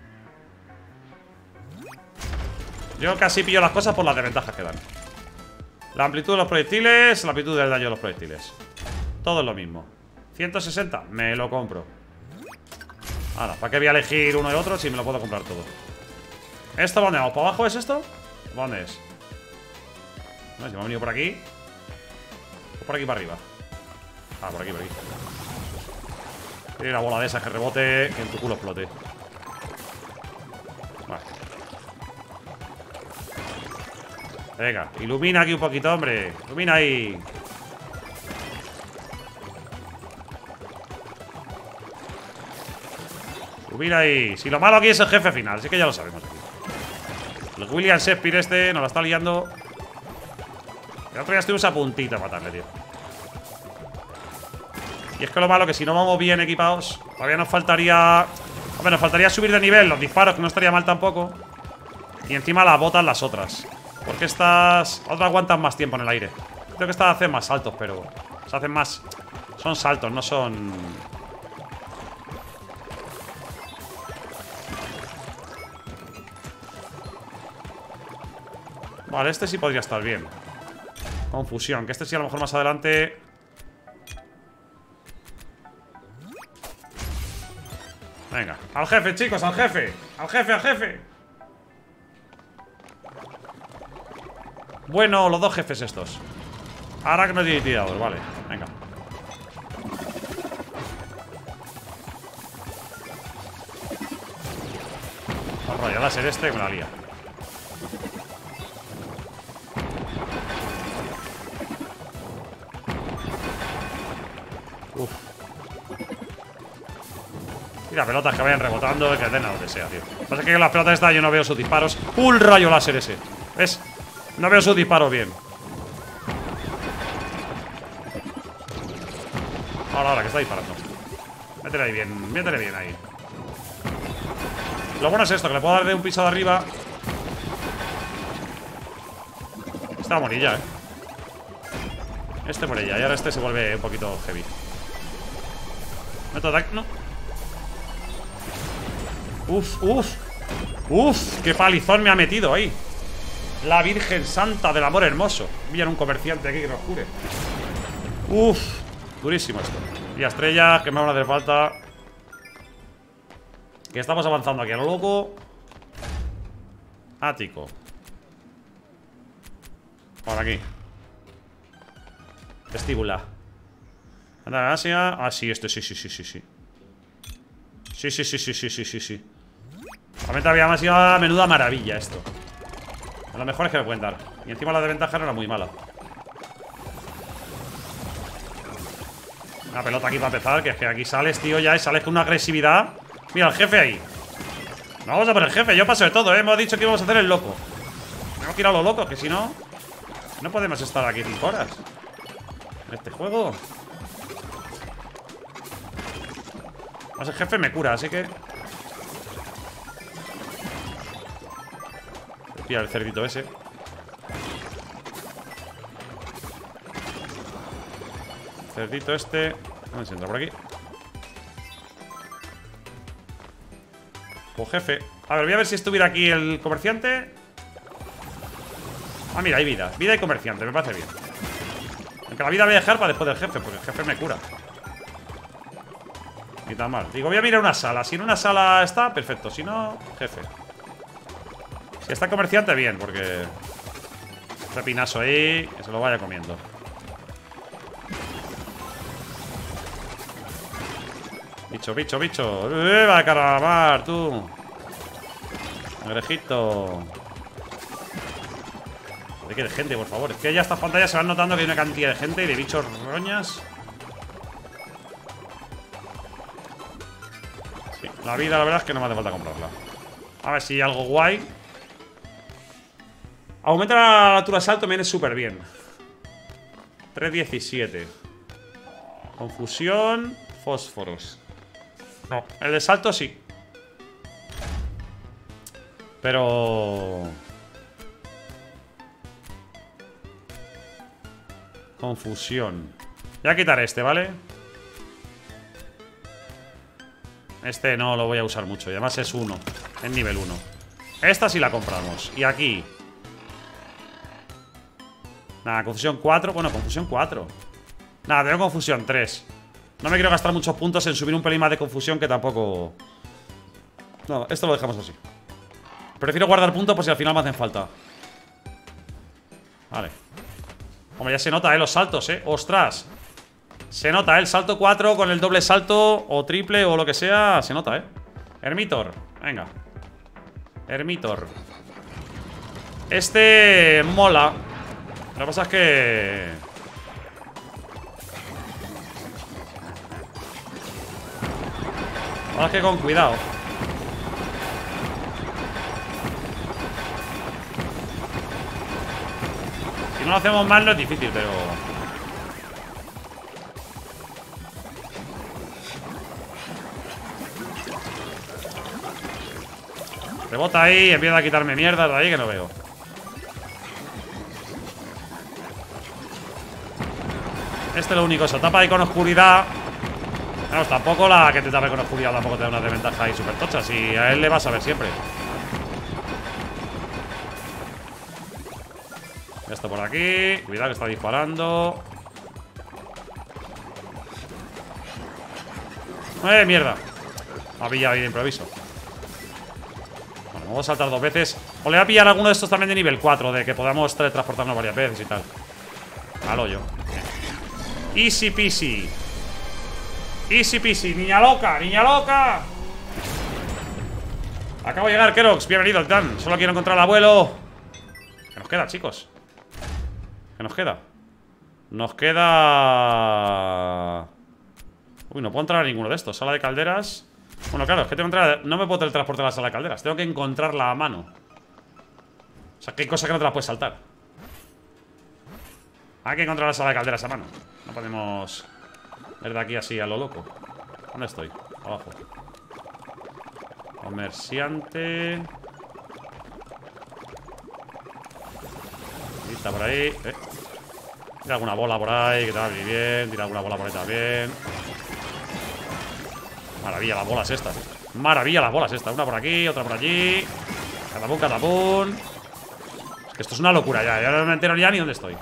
A: Yo casi pillo las cosas por las desventajas que dan. La amplitud de los proyectiles, la amplitud del daño de los proyectiles. Todo es lo mismo. ciento sesenta, me lo compro. Ahora, ¿para qué voy a elegir uno y otro si me lo puedo comprar todo? ¿Esto dónde vamos? ¿Para abajo es esto? ¿Dónde es? No, si me he venido por aquí. O por aquí para arriba. Ah, por aquí, por aquí. Tiene una bola de esas que rebote y en tu culo explote. Vale. Venga, ilumina aquí un poquito, hombre. Ilumina ahí. Ilumina ahí. Si lo malo aquí es el jefe final, así que ya lo sabemos aquí. El William Shakespeare este nos la está liando. El otro día estuvimos a puntito de matarle, tío. Y es que lo malo que si no vamos bien equipados, todavía nos faltaría... Hombre, nos faltaría subir de nivel los disparos, que no estaría mal tampoco. Y encima las botas las otras. Porque estas otras aguantan más tiempo en el aire. Creo que estas hacen más saltos, pero... Se hacen más... Son saltos, no son... Vale, este sí podría estar bien. Confusión, que este sí a lo mejor más adelante... Venga, al jefe, chicos, al jefe. Al jefe, al jefe. Bueno, los dos jefes estos. Ahora que no tiene tirador, vale, venga. El rollo láser este me la lía. Uf. Mira, pelotas que vayan rebotando, que den a lo que sea, tío. Lo que pasa es que con las pelotas estas yo no veo sus disparos. ¡Un rayo láser ese! ¿Ves? No veo sus disparos bien. Ahora, ahora, que está disparando. Métele ahí bien, métele bien ahí. Lo bueno es esto, que le puedo dar de un piso de arriba. Este va a morir ya, eh. Este muere ya, y ahora este se vuelve un poquito heavy. Meto ataque, no. Uf, uf. Uf, qué palizón me ha metido ahí. La Virgen Santa del Amor Hermoso. Mira un comerciante aquí que nos cure. Uf, durísimo esto. Y a estrellas, que me van a hacer falta. Que estamos avanzando aquí a lo loco. Ático. Por aquí. Vestíbula. Anda, Asia. Ah, sí, este sí, sí, sí, sí, sí. Sí, sí, sí, sí, sí, sí, sí, sí. Realmente había más sido menuda maravilla esto. A lo mejor es que me pueden dar. Y encima la desventaja no era muy mala. Una pelota aquí para empezar, que es que aquí sales, tío, ya y sales con una agresividad. Mira, el jefe ahí. No vamos a por el jefe, yo paso de todo, ¿eh? Hemos dicho que íbamos a hacer el loco. Tenemos que ir a lo loco, que si no... No podemos estar aquí cinco horas en este juego. Más el jefe me cura, así que... Pilla el cerdito ese. Cerdito este. ¿Dónde se entra? Por aquí. Pues jefe. A ver, voy a ver si estuviera aquí el comerciante. Ah, mira, hay vida. Vida y comerciante, me parece bien. Aunque la vida voy a dejar para después del jefe, porque el jefe me cura. Ni tan mal. Digo, voy a mirar una sala. Si en una sala está, perfecto. Si no, jefe. Si está comerciante, bien, porque... Este pinazo ahí, que se lo vaya comiendo. Bicho, bicho, bicho. ¡Eh, va a caramar, tú! Cangrejito. ¿De qué de gente, por favor? Es que ya estas pantallas se van notando que hay una cantidad de gente y de bichos roñas. Sí, la vida, la verdad es que no me hace falta comprarla. A ver si hay algo guay. Aumenta la altura de salto, me viene súper bien. tres diecisiete. Confusión. Fósforos. No, el de salto sí. Pero... Confusión. Voy a quitar este, ¿vale? Este no lo voy a usar mucho. Y además es uno. Es nivel uno. Esta sí la compramos. Y aquí. Nada, confusión cuatro. Bueno, confusión cuatro. Nada, tengo confusión tres. No me quiero gastar muchos puntos en subir un pelín más de confusión, que tampoco... No, esto lo dejamos así. Prefiero guardar puntos por si al final me hacen falta. Vale. Hombre, ya se nota, eh, los saltos, eh. ¡Ostras! Se nota, eh, el salto cuatro con el doble salto o triple o lo que sea. Se nota, eh. Hermitor, venga. Hermitor. Este mola. Lo que pasa es que... Ahora es que con cuidado. Si no lo hacemos mal no es difícil, pero... Rebota ahí y empieza a quitarme mierda de ahí que no veo. Este es lo único, se tapa ahí con oscuridad. Claro, tampoco la que te tape con oscuridad tampoco te da una desventaja ahí súper tocha. Si a él le vas a ver siempre. Esto por aquí. Cuidado que está disparando. ¡Eh, mierda! Me ha pillado ahí de improviso. Bueno, vamos a saltar dos veces. O le voy a pillar alguno de estos también de nivel cuatro, de que podamos teletransportarnos varias veces y tal. Al hoyo. Easy peasy. Easy peasy. Niña loca, niña loca. Acabo de llegar, Kerox. Bienvenido, Titán. Solo quiero encontrar al abuelo. ¿Qué nos queda, chicos? ¿Qué nos queda? Nos queda... Uy, no puedo entrar a ninguno de estos. Sala de calderas. Bueno, claro, es que tengo que entrar... No me puedo teletransportar a la sala de calderas. Tengo que encontrarla a mano. O sea, que hay cosas que no te las puedes saltar. Hay que encontrar la sala de calderas a mano. No podemos ver de aquí así a lo loco. ¿Dónde estoy? Abajo. Comerciante. Lista por ahí. Eh. Tira alguna bola por ahí, que te va a venir bien. Tira alguna bola por ahí también. Maravilla las bolas estas. Maravilla las bolas estas. Una por aquí, otra por allí. Catapún, catapún. Es que esto es una locura ya. Ya no me entero ya ni dónde estoy.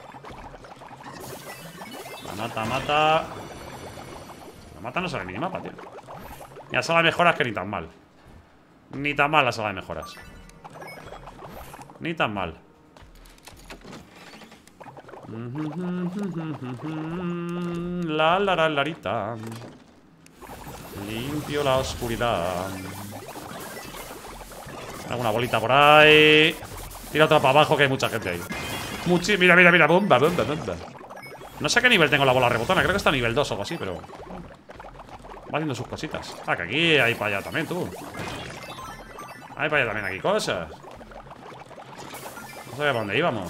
A: La mata, mata. La mata no sale en minimapa, tío. Y la sala de mejoras que ni tan mal. Ni tan mal la sala de mejoras. Ni tan mal. La la la larita. Limpio la oscuridad. Alguna bolita por ahí. Tira otra para abajo que hay mucha gente ahí. Muchi mira, mira, mira. Bomba, bomba, bomba. No sé a qué nivel tengo la bola rebotona. Creo que está a nivel dos o algo así, pero... Va haciendo sus cositas. Ah, que aquí hay para allá también, tú. Hay para allá también aquí cosas. No sabía para dónde íbamos.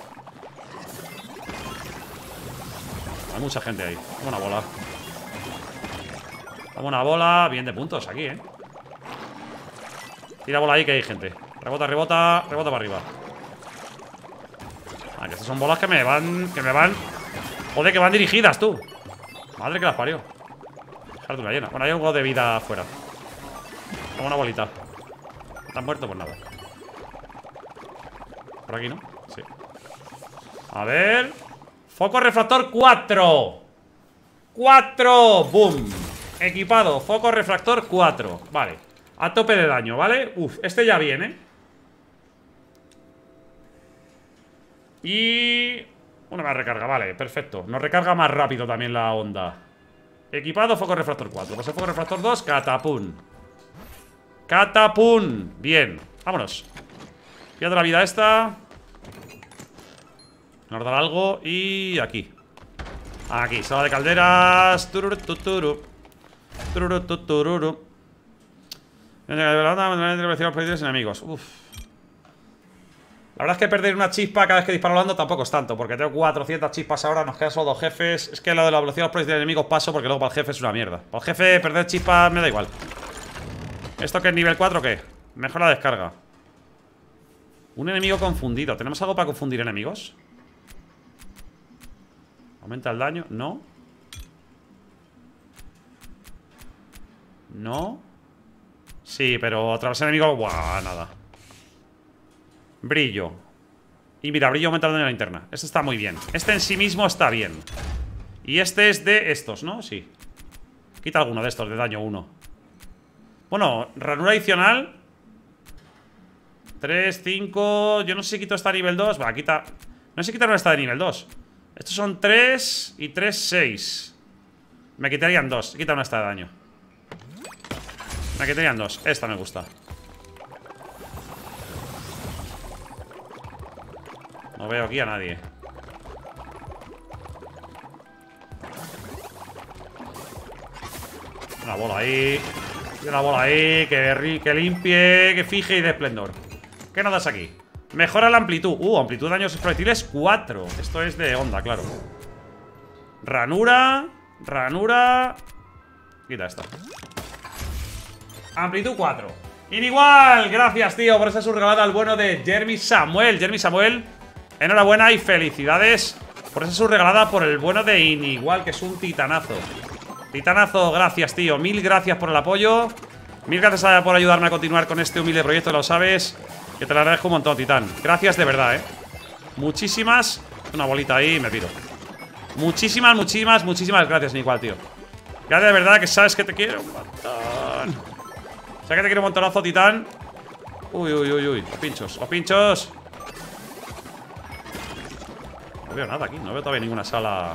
A: Hay mucha gente ahí. Dame una bola. Dame una bola. Bien de puntos aquí, eh. Tira bola ahí que hay gente. Rebota, rebota. Rebota para arriba. Ah, que estas son bolas que me van... Que me van... Joder, que van dirigidas, tú. Madre que las parió. Dejarte una llena. Bueno, hay un juego de vida afuera. Toma una bolita. ¿Están muertos? Pues nada. Por aquí, ¿no? Sí. A ver. Foco refractor cuatro. cuatro. Boom. Equipado. Foco refractor cuatro. Vale. A tope de daño, ¿vale? Uf, este ya viene. Y... Una más recarga, vale, perfecto. Nos recarga más rápido también la onda. Equipado, foco refractor cuatro. Pues el foco refractor dos, catapún. Catapún. Bien, vámonos. Fíjate la vida esta. Nos dará algo. Y aquí. Aquí, sala de calderas. Tururu, tuturu. Tururu, tuturu. Enemigos. Uf. La verdad es que perder una chispa cada vez que disparo volando tampoco es tanto, porque tengo cuatrocientas chispas ahora, nos quedan solo dos jefes. Es que lo de la velocidad de los proyectiles de enemigos paso, porque luego para el jefe es una mierda. Para el jefe perder chispas me da igual. ¿Esto que es nivel cuatro o qué? Mejora la descarga. Un enemigo confundido. ¿Tenemos algo para confundir enemigos? ¿Aumenta el daño? No. No. Sí, pero atravesar enemigo. Buah, nada. Brillo. Y mira, brillo aumenta el daño de la linterna. Este está muy bien. Este en sí mismo está bien. Y este es de estos, ¿no? Sí. Quita alguno de estos de daño uno. Bueno, ranura adicional. tres, cinco. Yo no sé si quito esta a nivel dos. Va, quita. No sé si quitar esta de nivel dos. Estos son tres y tres, seis. Me quitarían dos. Quita una esta de daño. Me quitarían dos. Esta me gusta. No veo aquí a nadie. Una bola ahí. Y una bola ahí. Que, que limpie, que fije y de esplendor. ¿Qué nos das aquí? Mejora la amplitud. Uh, amplitud de daños proyectiles cuatro. Esto es de onda, claro. Ranura. Ranura. Quita esta. Amplitud cuatro. Inigual. Gracias, tío, por esa subregalada al bueno de Jeremy Samuel. Jeremy Samuel, enhorabuena y felicidades por esa subregalada por el bueno de Inigual, que es un titanazo. Titanazo, gracias, tío. Mil gracias por el apoyo. Mil gracias por ayudarme a continuar con este humilde proyecto, lo sabes. Que te lo agradezco un montón, Titán. Gracias de verdad, eh. Muchísimas. Una bolita ahí y me piro. Muchísimas, muchísimas, muchísimas gracias, Inigual, tío. Gracias de verdad, que sabes que te quiero un montón. Sabes que te quiero un montonazo, Titán. Uy, uy, uy, uy. Los pinchos, los pinchos. No veo nada aquí, no veo todavía ninguna sala.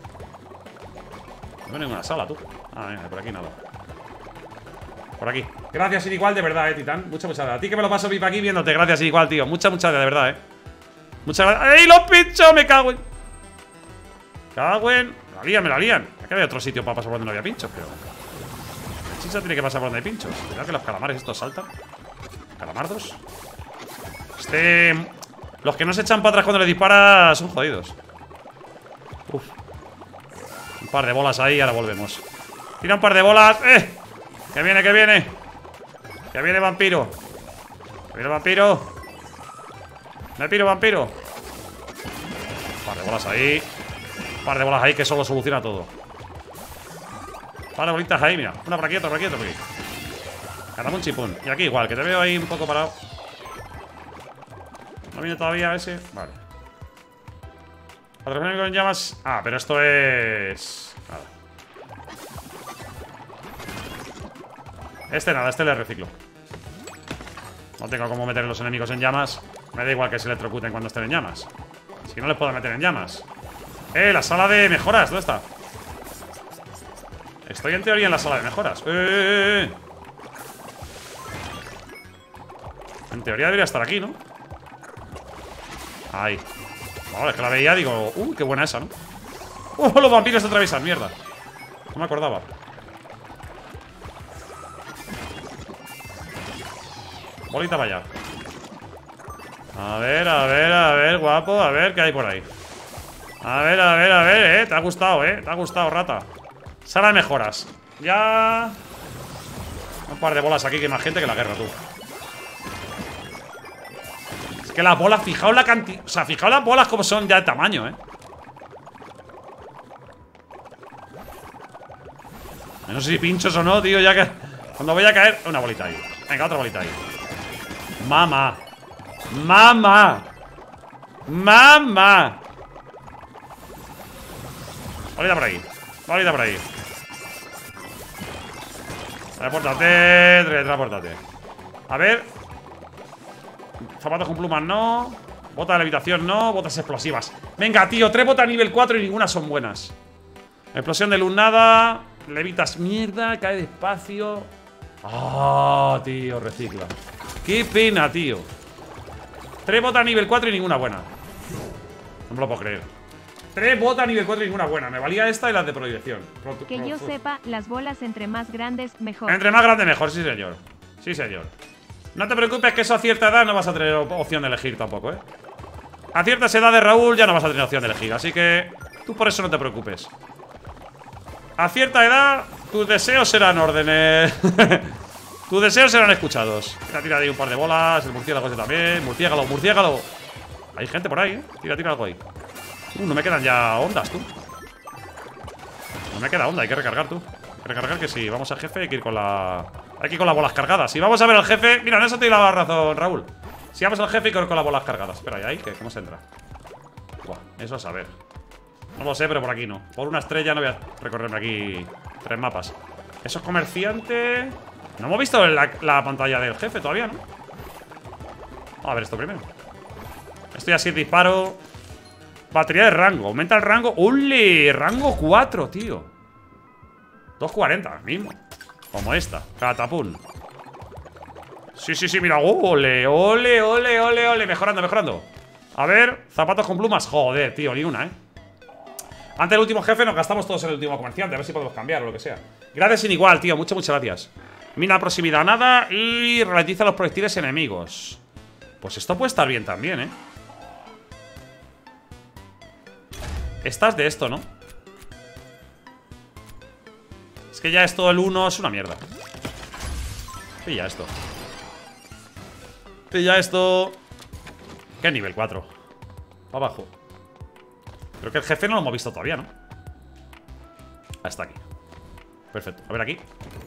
A: No veo ninguna sala, tú. Ah, venga, por aquí nada. Por aquí. Gracias, Inigual, de verdad, eh, Titán. Muchas, muchas gracias. A ti que me lo paso pipa aquí viéndote. Gracias, Inigual, tío. Muchas, muchas gracias, de verdad, eh. Muchas gracias. ¡Ey, los pinchos! Me cago en. Cago en. Me la lían, me la lían. Aquí había otro sitio para pasar por donde no había pinchos, pero. El chicha tiene que pasar por donde hay pinchos. Cuidado que los calamares estos saltan. Calamardos. Este. Los que no se echan para atrás cuando le disparas son jodidos. Uf. Un par de bolas ahí y ahora volvemos. Tira un par de bolas. ¡Eh! Que viene, que viene. Que viene vampiro. Que viene vampiro. Me piro, vampiro. Un par de bolas ahí. Un par de bolas ahí que solo soluciona todo. Un par de bolitas ahí, mira. Una por aquí, otra por aquí, otra por aquí. Ganamos un chipón. Y aquí igual, que te veo ahí un poco parado. ¿No viene todavía ese? Vale. Otro enemigo en llamas. Ah, pero esto es. Nada. Este nada, este le reciclo. No tengo cómo meter los enemigos en llamas. Me da igual que se electrocuten cuando estén en llamas. Si no les puedo meter en llamas. Eh, la sala de mejoras, ¿dónde está? Estoy en teoría en la sala de mejoras. Eh, eh, eh. En teoría debería estar aquí, ¿no? Ahí. Vale, es que la veía, digo, uh, qué buena esa, ¿no? ¡Uh, los vampiros se atraviesan! Mierda. No me acordaba. Bolita para allá. A ver, a ver, a ver, guapo. A ver qué hay por ahí. A ver, a ver, a ver, eh. Te ha gustado, eh. Te ha gustado, rata. Sala de mejoras. Ya. Un par de bolas aquí, que hay más gente que la guerra, tú. Es que las bolas, fijaos la cantidad. O sea, fijaos las bolas como son ya de tamaño, eh. No sé si pinchos o no, tío, ya que. Cuando voy a caer. Una bolita ahí. Venga, otra bolita ahí. Mamá. Mamá. Mamá. Bolita por ahí. Bolita por ahí. Transportate. Transportate. A ver. Zapatos con plumas no. Bota de levitación no. Botas explosivas. Venga, tío. Tres botas nivel cuatro y ninguna son buenas. Explosión de luz nada. Levitas mierda. Cae despacio. Ah, tío. Recicla. Qué pena, tío. Tres botas nivel cuatro y ninguna buena. No me lo puedo creer. Tres botas nivel cuatro y ninguna buena. Me valía esta y las de proyección. Pro,
C: que
A: pro,
C: yo
A: pro.
C: sepa, las bolas entre más grandes, mejor.
A: Entre más grande, mejor, sí, señor. Sí, señor. No te preocupes que eso a cierta edad no vas a tener opción de elegir tampoco, ¿eh? A ciertas edades, Raúl, ya no vas a tener opción de elegir. Así que tú por eso no te preocupes. A cierta edad, tus deseos serán órdenes. Tus deseos serán escuchados. Tira, tira ahí un par de bolas. El murciélago ese también. Murciélago, murciélago. Hay gente por ahí, ¿eh? Tira, tira algo ahí. Uh, no me quedan ya ondas, tú. No me queda onda, hay que recargar tú. Hay que recargar que sí, vamos al jefe, hay que ir con la... Hay que ir con las bolas cargadas. Si vamos a ver al jefe... Mira, en eso te doy la razón, Raúl. Si vamos al jefe, hay que ir con las bolas cargadas. Espera, ¿y ahí qué? ¿Cómo se entra? Buah, eso a saber. No lo sé, pero por aquí no. Por una estrella no voy a recorrerme aquí tres mapas. Eso es comerciante... No hemos visto la, la pantalla del jefe todavía, ¿no? Vamos a ver esto primero. Estoy así, disparo. Batería de rango, aumenta el rango. ¡Ole! Rango cuatro, tío. dos cuarenta, mismo. Como esta, catapum. Sí, sí, sí, mira. ¡Ole! ¡Ole, ole, ole, ole! Mejorando, mejorando. A ver, zapatos con plumas. Joder, tío, ni una, ¿eh? Antes del último jefe nos gastamos todos en el último comerciante. A ver si podemos cambiar o lo que sea. Gracias sin igual, tío, muchas, muchas gracias. Mina proximidad, nada. Y ralentiza los proyectiles enemigos. Pues esto puede estar bien también, ¿eh? Esta es de esto, ¿no? Es que ya esto, el uno, es una mierda. Pilla esto. Pilla esto. ¿Qué nivel? cuatro. Abajo. Creo que el jefe no lo hemos visto todavía, ¿no? Hasta aquí. Perfecto. A ver aquí.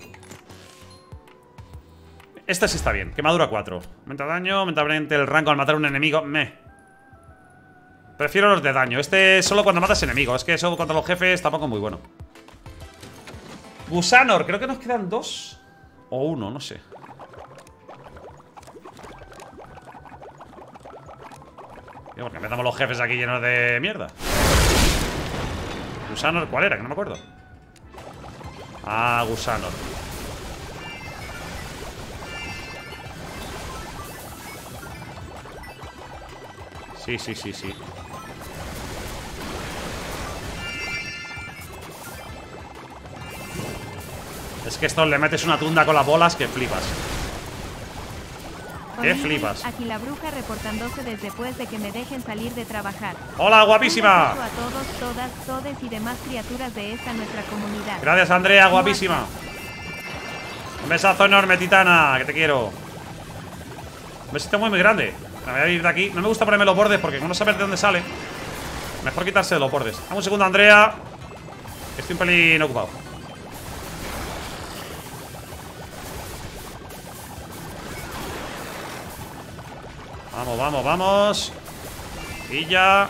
A: Esta sí está bien. Quemadura cuatro. Aumenta daño, aumenta el rango al matar a un enemigo. Meh. Prefiero los de daño. Este es solo cuando matas enemigos. Es que eso contra los jefes tampoco es muy bueno. Gusanor. Creo que nos quedan dos. O uno, no sé. Tío, porque metamos los jefes aquí llenos de mierda. Gusanor, ¿cuál era? Que no me acuerdo. Ah, Gusanor. Sí, sí, sí, sí. Es que esto le metes una tunda con las bolas que flipas. ¿Qué flipas?
C: Aquí la bruja reportándose desde después de que me dejen salir de trabajar.
A: ¡Hola, guapísima!
C: Un beso a todos, todas, todes y demás criaturas de esta nuestra comunidad.
A: Gracias, Andrea, guapísima. Un besazo enorme, titana, que te quiero. Un besito muy, muy grande. Me voy a ir de aquí. No me gusta ponerme los bordes porque como no sabes de dónde sale, mejor quitarse de los bordes. Dame un segundo, Andrea. Estoy un pelín ocupado. Vamos, vamos, vamos. Y ya.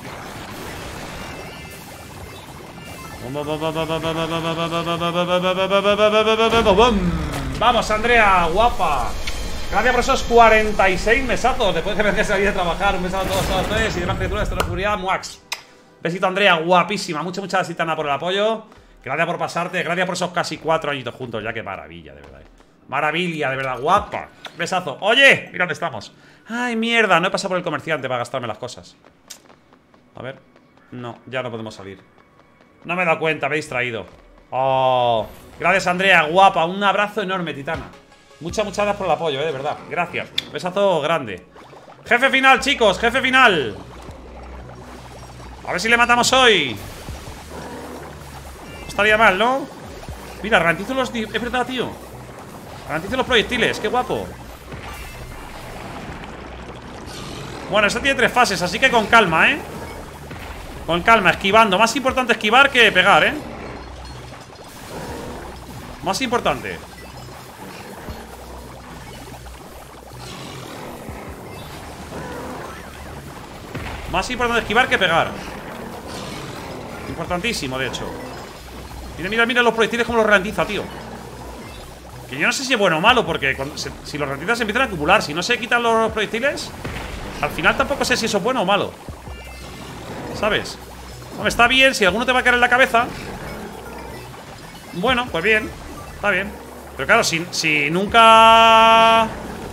A: Vamos, Andrea, guapa. Gracias por esos cuarenta y seis mesazos. Después de que me salir a trabajar. Un besazo a todos, todos ustedes y demás criaturas de la oscuridad. Muax. Besito, Andrea, guapísima. Muchas, muchas gracias, Tana, por el apoyo. Gracias por pasarte. Gracias por esos casi cuatro añitos juntos. Ya, qué maravilla, de verdad. Maravilla, de verdad, guapa. Besazo. Oye, mira dónde estamos. Ay, mierda, no he pasado por el comerciante para gastarme las cosas. A ver. No, ya no podemos salir. No me he dado cuenta, me he distraído. Oh, gracias, Andrea, guapa. Un abrazo enorme, titana. Muchas, muchas gracias por el apoyo, eh, de verdad. Gracias, besazo grande. Jefe final, chicos, jefe final. A ver si le matamos hoy. No estaría mal, ¿no? Mira, ralentizo los... Es verdad, tío. Ralentizo los proyectiles, qué guapo. Bueno, esta tiene tres fases, así que con calma, ¿eh? Con calma, esquivando. Más importante esquivar que pegar, ¿eh? Más importante. Más importante esquivar que pegar. Importantísimo, de hecho. Mira, mira, mira los proyectiles como los ralentiza, tío. Que yo no sé si es bueno o malo, porque cuando se, si los ralentiza se empiezan a acumular. Si no se quitan los proyectiles, al final tampoco sé si eso es bueno o malo. ¿Sabes? Hombre, está bien, si alguno te va a caer en la cabeza. Bueno, pues bien. Está bien. Pero claro, si, si nunca...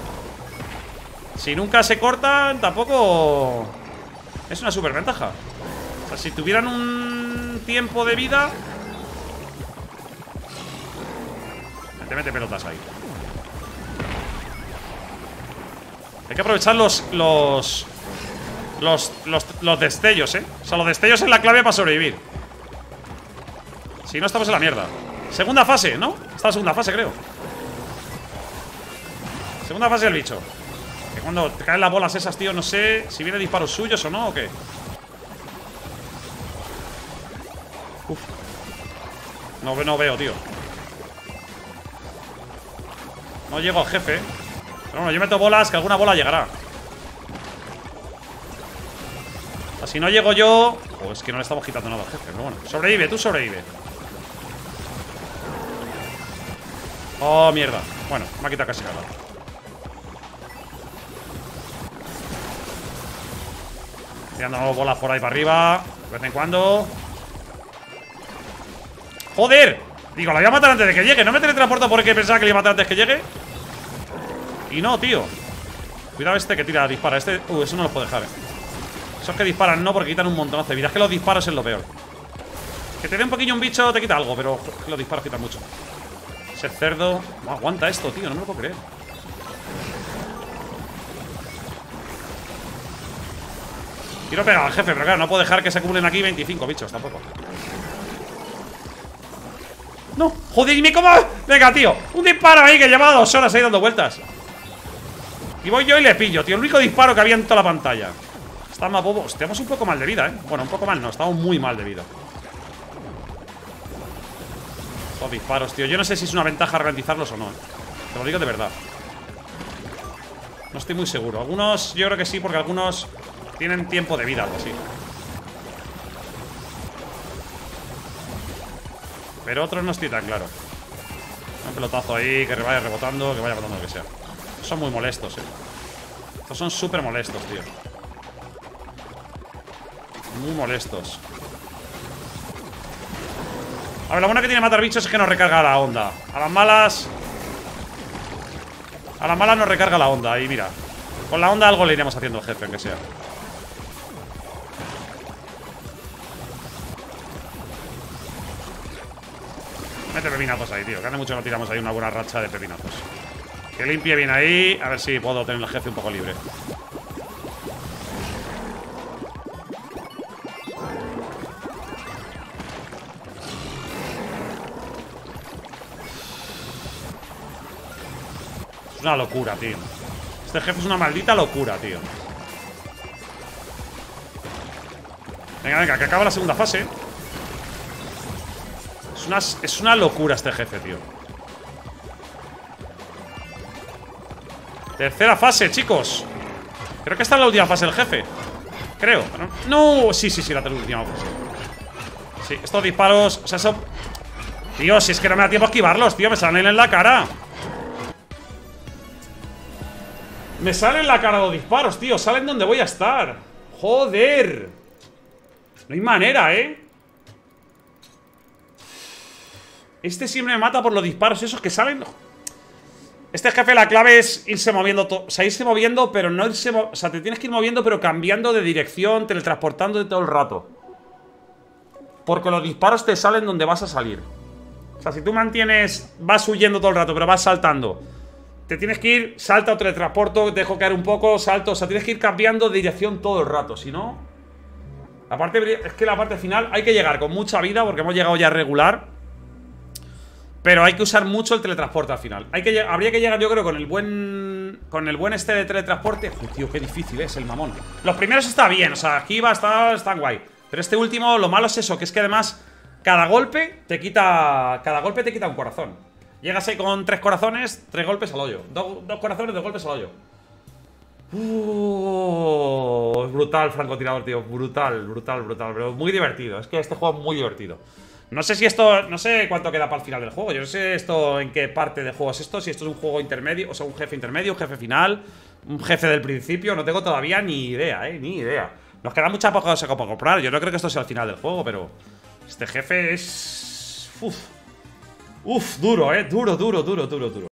A: Si nunca se cortan, tampoco... Es una superventaja. O sea, si tuvieran un tiempo de vida... Te mete pelotas ahí. Hay que aprovechar los... Los... Los, los, los destellos, ¿eh? O sea, los destellos es la clave para sobrevivir. Si no, estamos en la mierda. Segunda fase, ¿no? Está en la segunda fase, creo. Segunda fase del bicho. Que cuando te caen las bolas esas, tío, no sé si vienen disparos suyos o no, o qué. Uf. No, no veo, tío. No llego al jefe. Pero bueno, yo meto bolas, que alguna bola llegará. O sea, si no llego yo... Oh, es que no le estamos quitando nada al jefe. Pero bueno, sobrevive, tú sobrevive. Oh, mierda. Bueno, me ha quitado casi nada. Tirando bolas por ahí para arriba. De vez en cuando. ¡Joder! Digo, la voy a matar antes de que llegue. No me teletransporto porque pensaba que le iba a matar antes que llegue. Y no, tío. Cuidado este que tira, dispara. Este, uh, eso no lo puedo dejar, eh. Esos que disparan no, porque quitan un montón de vida. Es que los disparos es lo peor. Que te dé un poquillo un bicho te quita algo, pero los disparos quitan mucho. Ese cerdo. No aguanta esto, tío, no me lo puedo creer. Quiero pegar al jefe, pero claro, no puedo dejar que se acumulen aquí veinticinco bichos tampoco. No, joder, y me como. Venga, tío, un disparo ahí que llevaba dos horas ahí dando vueltas. Y voy yo y le pillo, tío. El único disparo que había en toda la pantalla. Está más bobo. Estamos un poco mal de vida, eh. Bueno, un poco mal, no, estamos muy mal de vida. Estos disparos, tío. Yo no sé si es una ventaja ralentizarlos o no, eh. Te lo digo de verdad. No estoy muy seguro. Algunos, yo creo que sí, porque algunos tienen tiempo de vida, algo así. Pero otros no estoy tan claro. Un pelotazo ahí, que vaya rebotando, que vaya botando lo que sea. Son muy molestos, eh. Estos son súper molestos, tío. Muy molestos. A ver, lo bueno que tiene matar bichos es que nos recarga la onda. A las malas... A las malas nos recarga la onda. Y mira, con la onda algo le iremos haciendo al jefe, aunque sea. Mete pepinazos ahí, tío. Que hace mucho no tiramos ahí una buena racha de pepinazos. Que limpie bien ahí. A ver si puedo tener al jefe un poco libre. Es una locura, tío. Este jefe es una maldita locura, tío. Venga, venga, que acaba la segunda fase. Es una, es una locura este jefe, tío. Tercera fase, chicos. Creo que esta es la última fase del jefe. Creo, ¿no? No, sí, sí, sí, la última fase. Sí, estos disparos, o sea, eso... Tío, si es que no me da tiempo a esquivarlos, tío. Me salen en la cara. Me salen en la cara los disparos, tío. Salen donde voy a estar. Joder. No hay manera, ¿eh? Este siempre me mata por los disparos esos que salen. Este jefe, la clave es irse moviendo. O sea, irse moviendo, pero no irse... O sea, te tienes que ir moviendo, pero cambiando de dirección, teletransportándote todo el rato. Porque los disparos te salen donde vas a salir. O sea, si tú mantienes... Vas huyendo todo el rato, pero vas saltando. Te tienes que ir, salta o teletransporto, dejo caer un poco, salto. O sea, tienes que ir cambiando de dirección todo el rato. Si no... La parte... Es que la parte final hay que llegar con mucha vida, porque hemos llegado ya regular. Pero hay que usar mucho el teletransporte al final. Hay que, habría que llegar, yo creo, con el buen... Con el buen este de teletransporte. Uf, tío, qué difícil es el mamón. Los primeros está bien, o sea, aquí va a estar, están guay. Pero este último, lo malo es eso, que es que además cada golpe te quita... Cada golpe te quita un corazón. Llegas ahí con tres corazones, tres golpes al hoyo. Dos, dos corazones, dos golpes al hoyo. Uh, brutal, francotirador, tío. Brutal, brutal, brutal. Pero muy divertido. Es que este juego es muy divertido. No sé si esto... No sé cuánto queda para el final del juego. Yo no sé esto en qué parte del juego es esto. Si esto es un juego intermedio, o sea, un jefe intermedio, un jefe final, un jefe del principio. No tengo todavía ni idea, eh, ni idea. Nos queda mucha poca cosa para comprar. Yo no creo que esto sea el final del juego, pero... Este jefe es... Uf. Uf, duro, eh. Duro, duro, duro, duro, duro.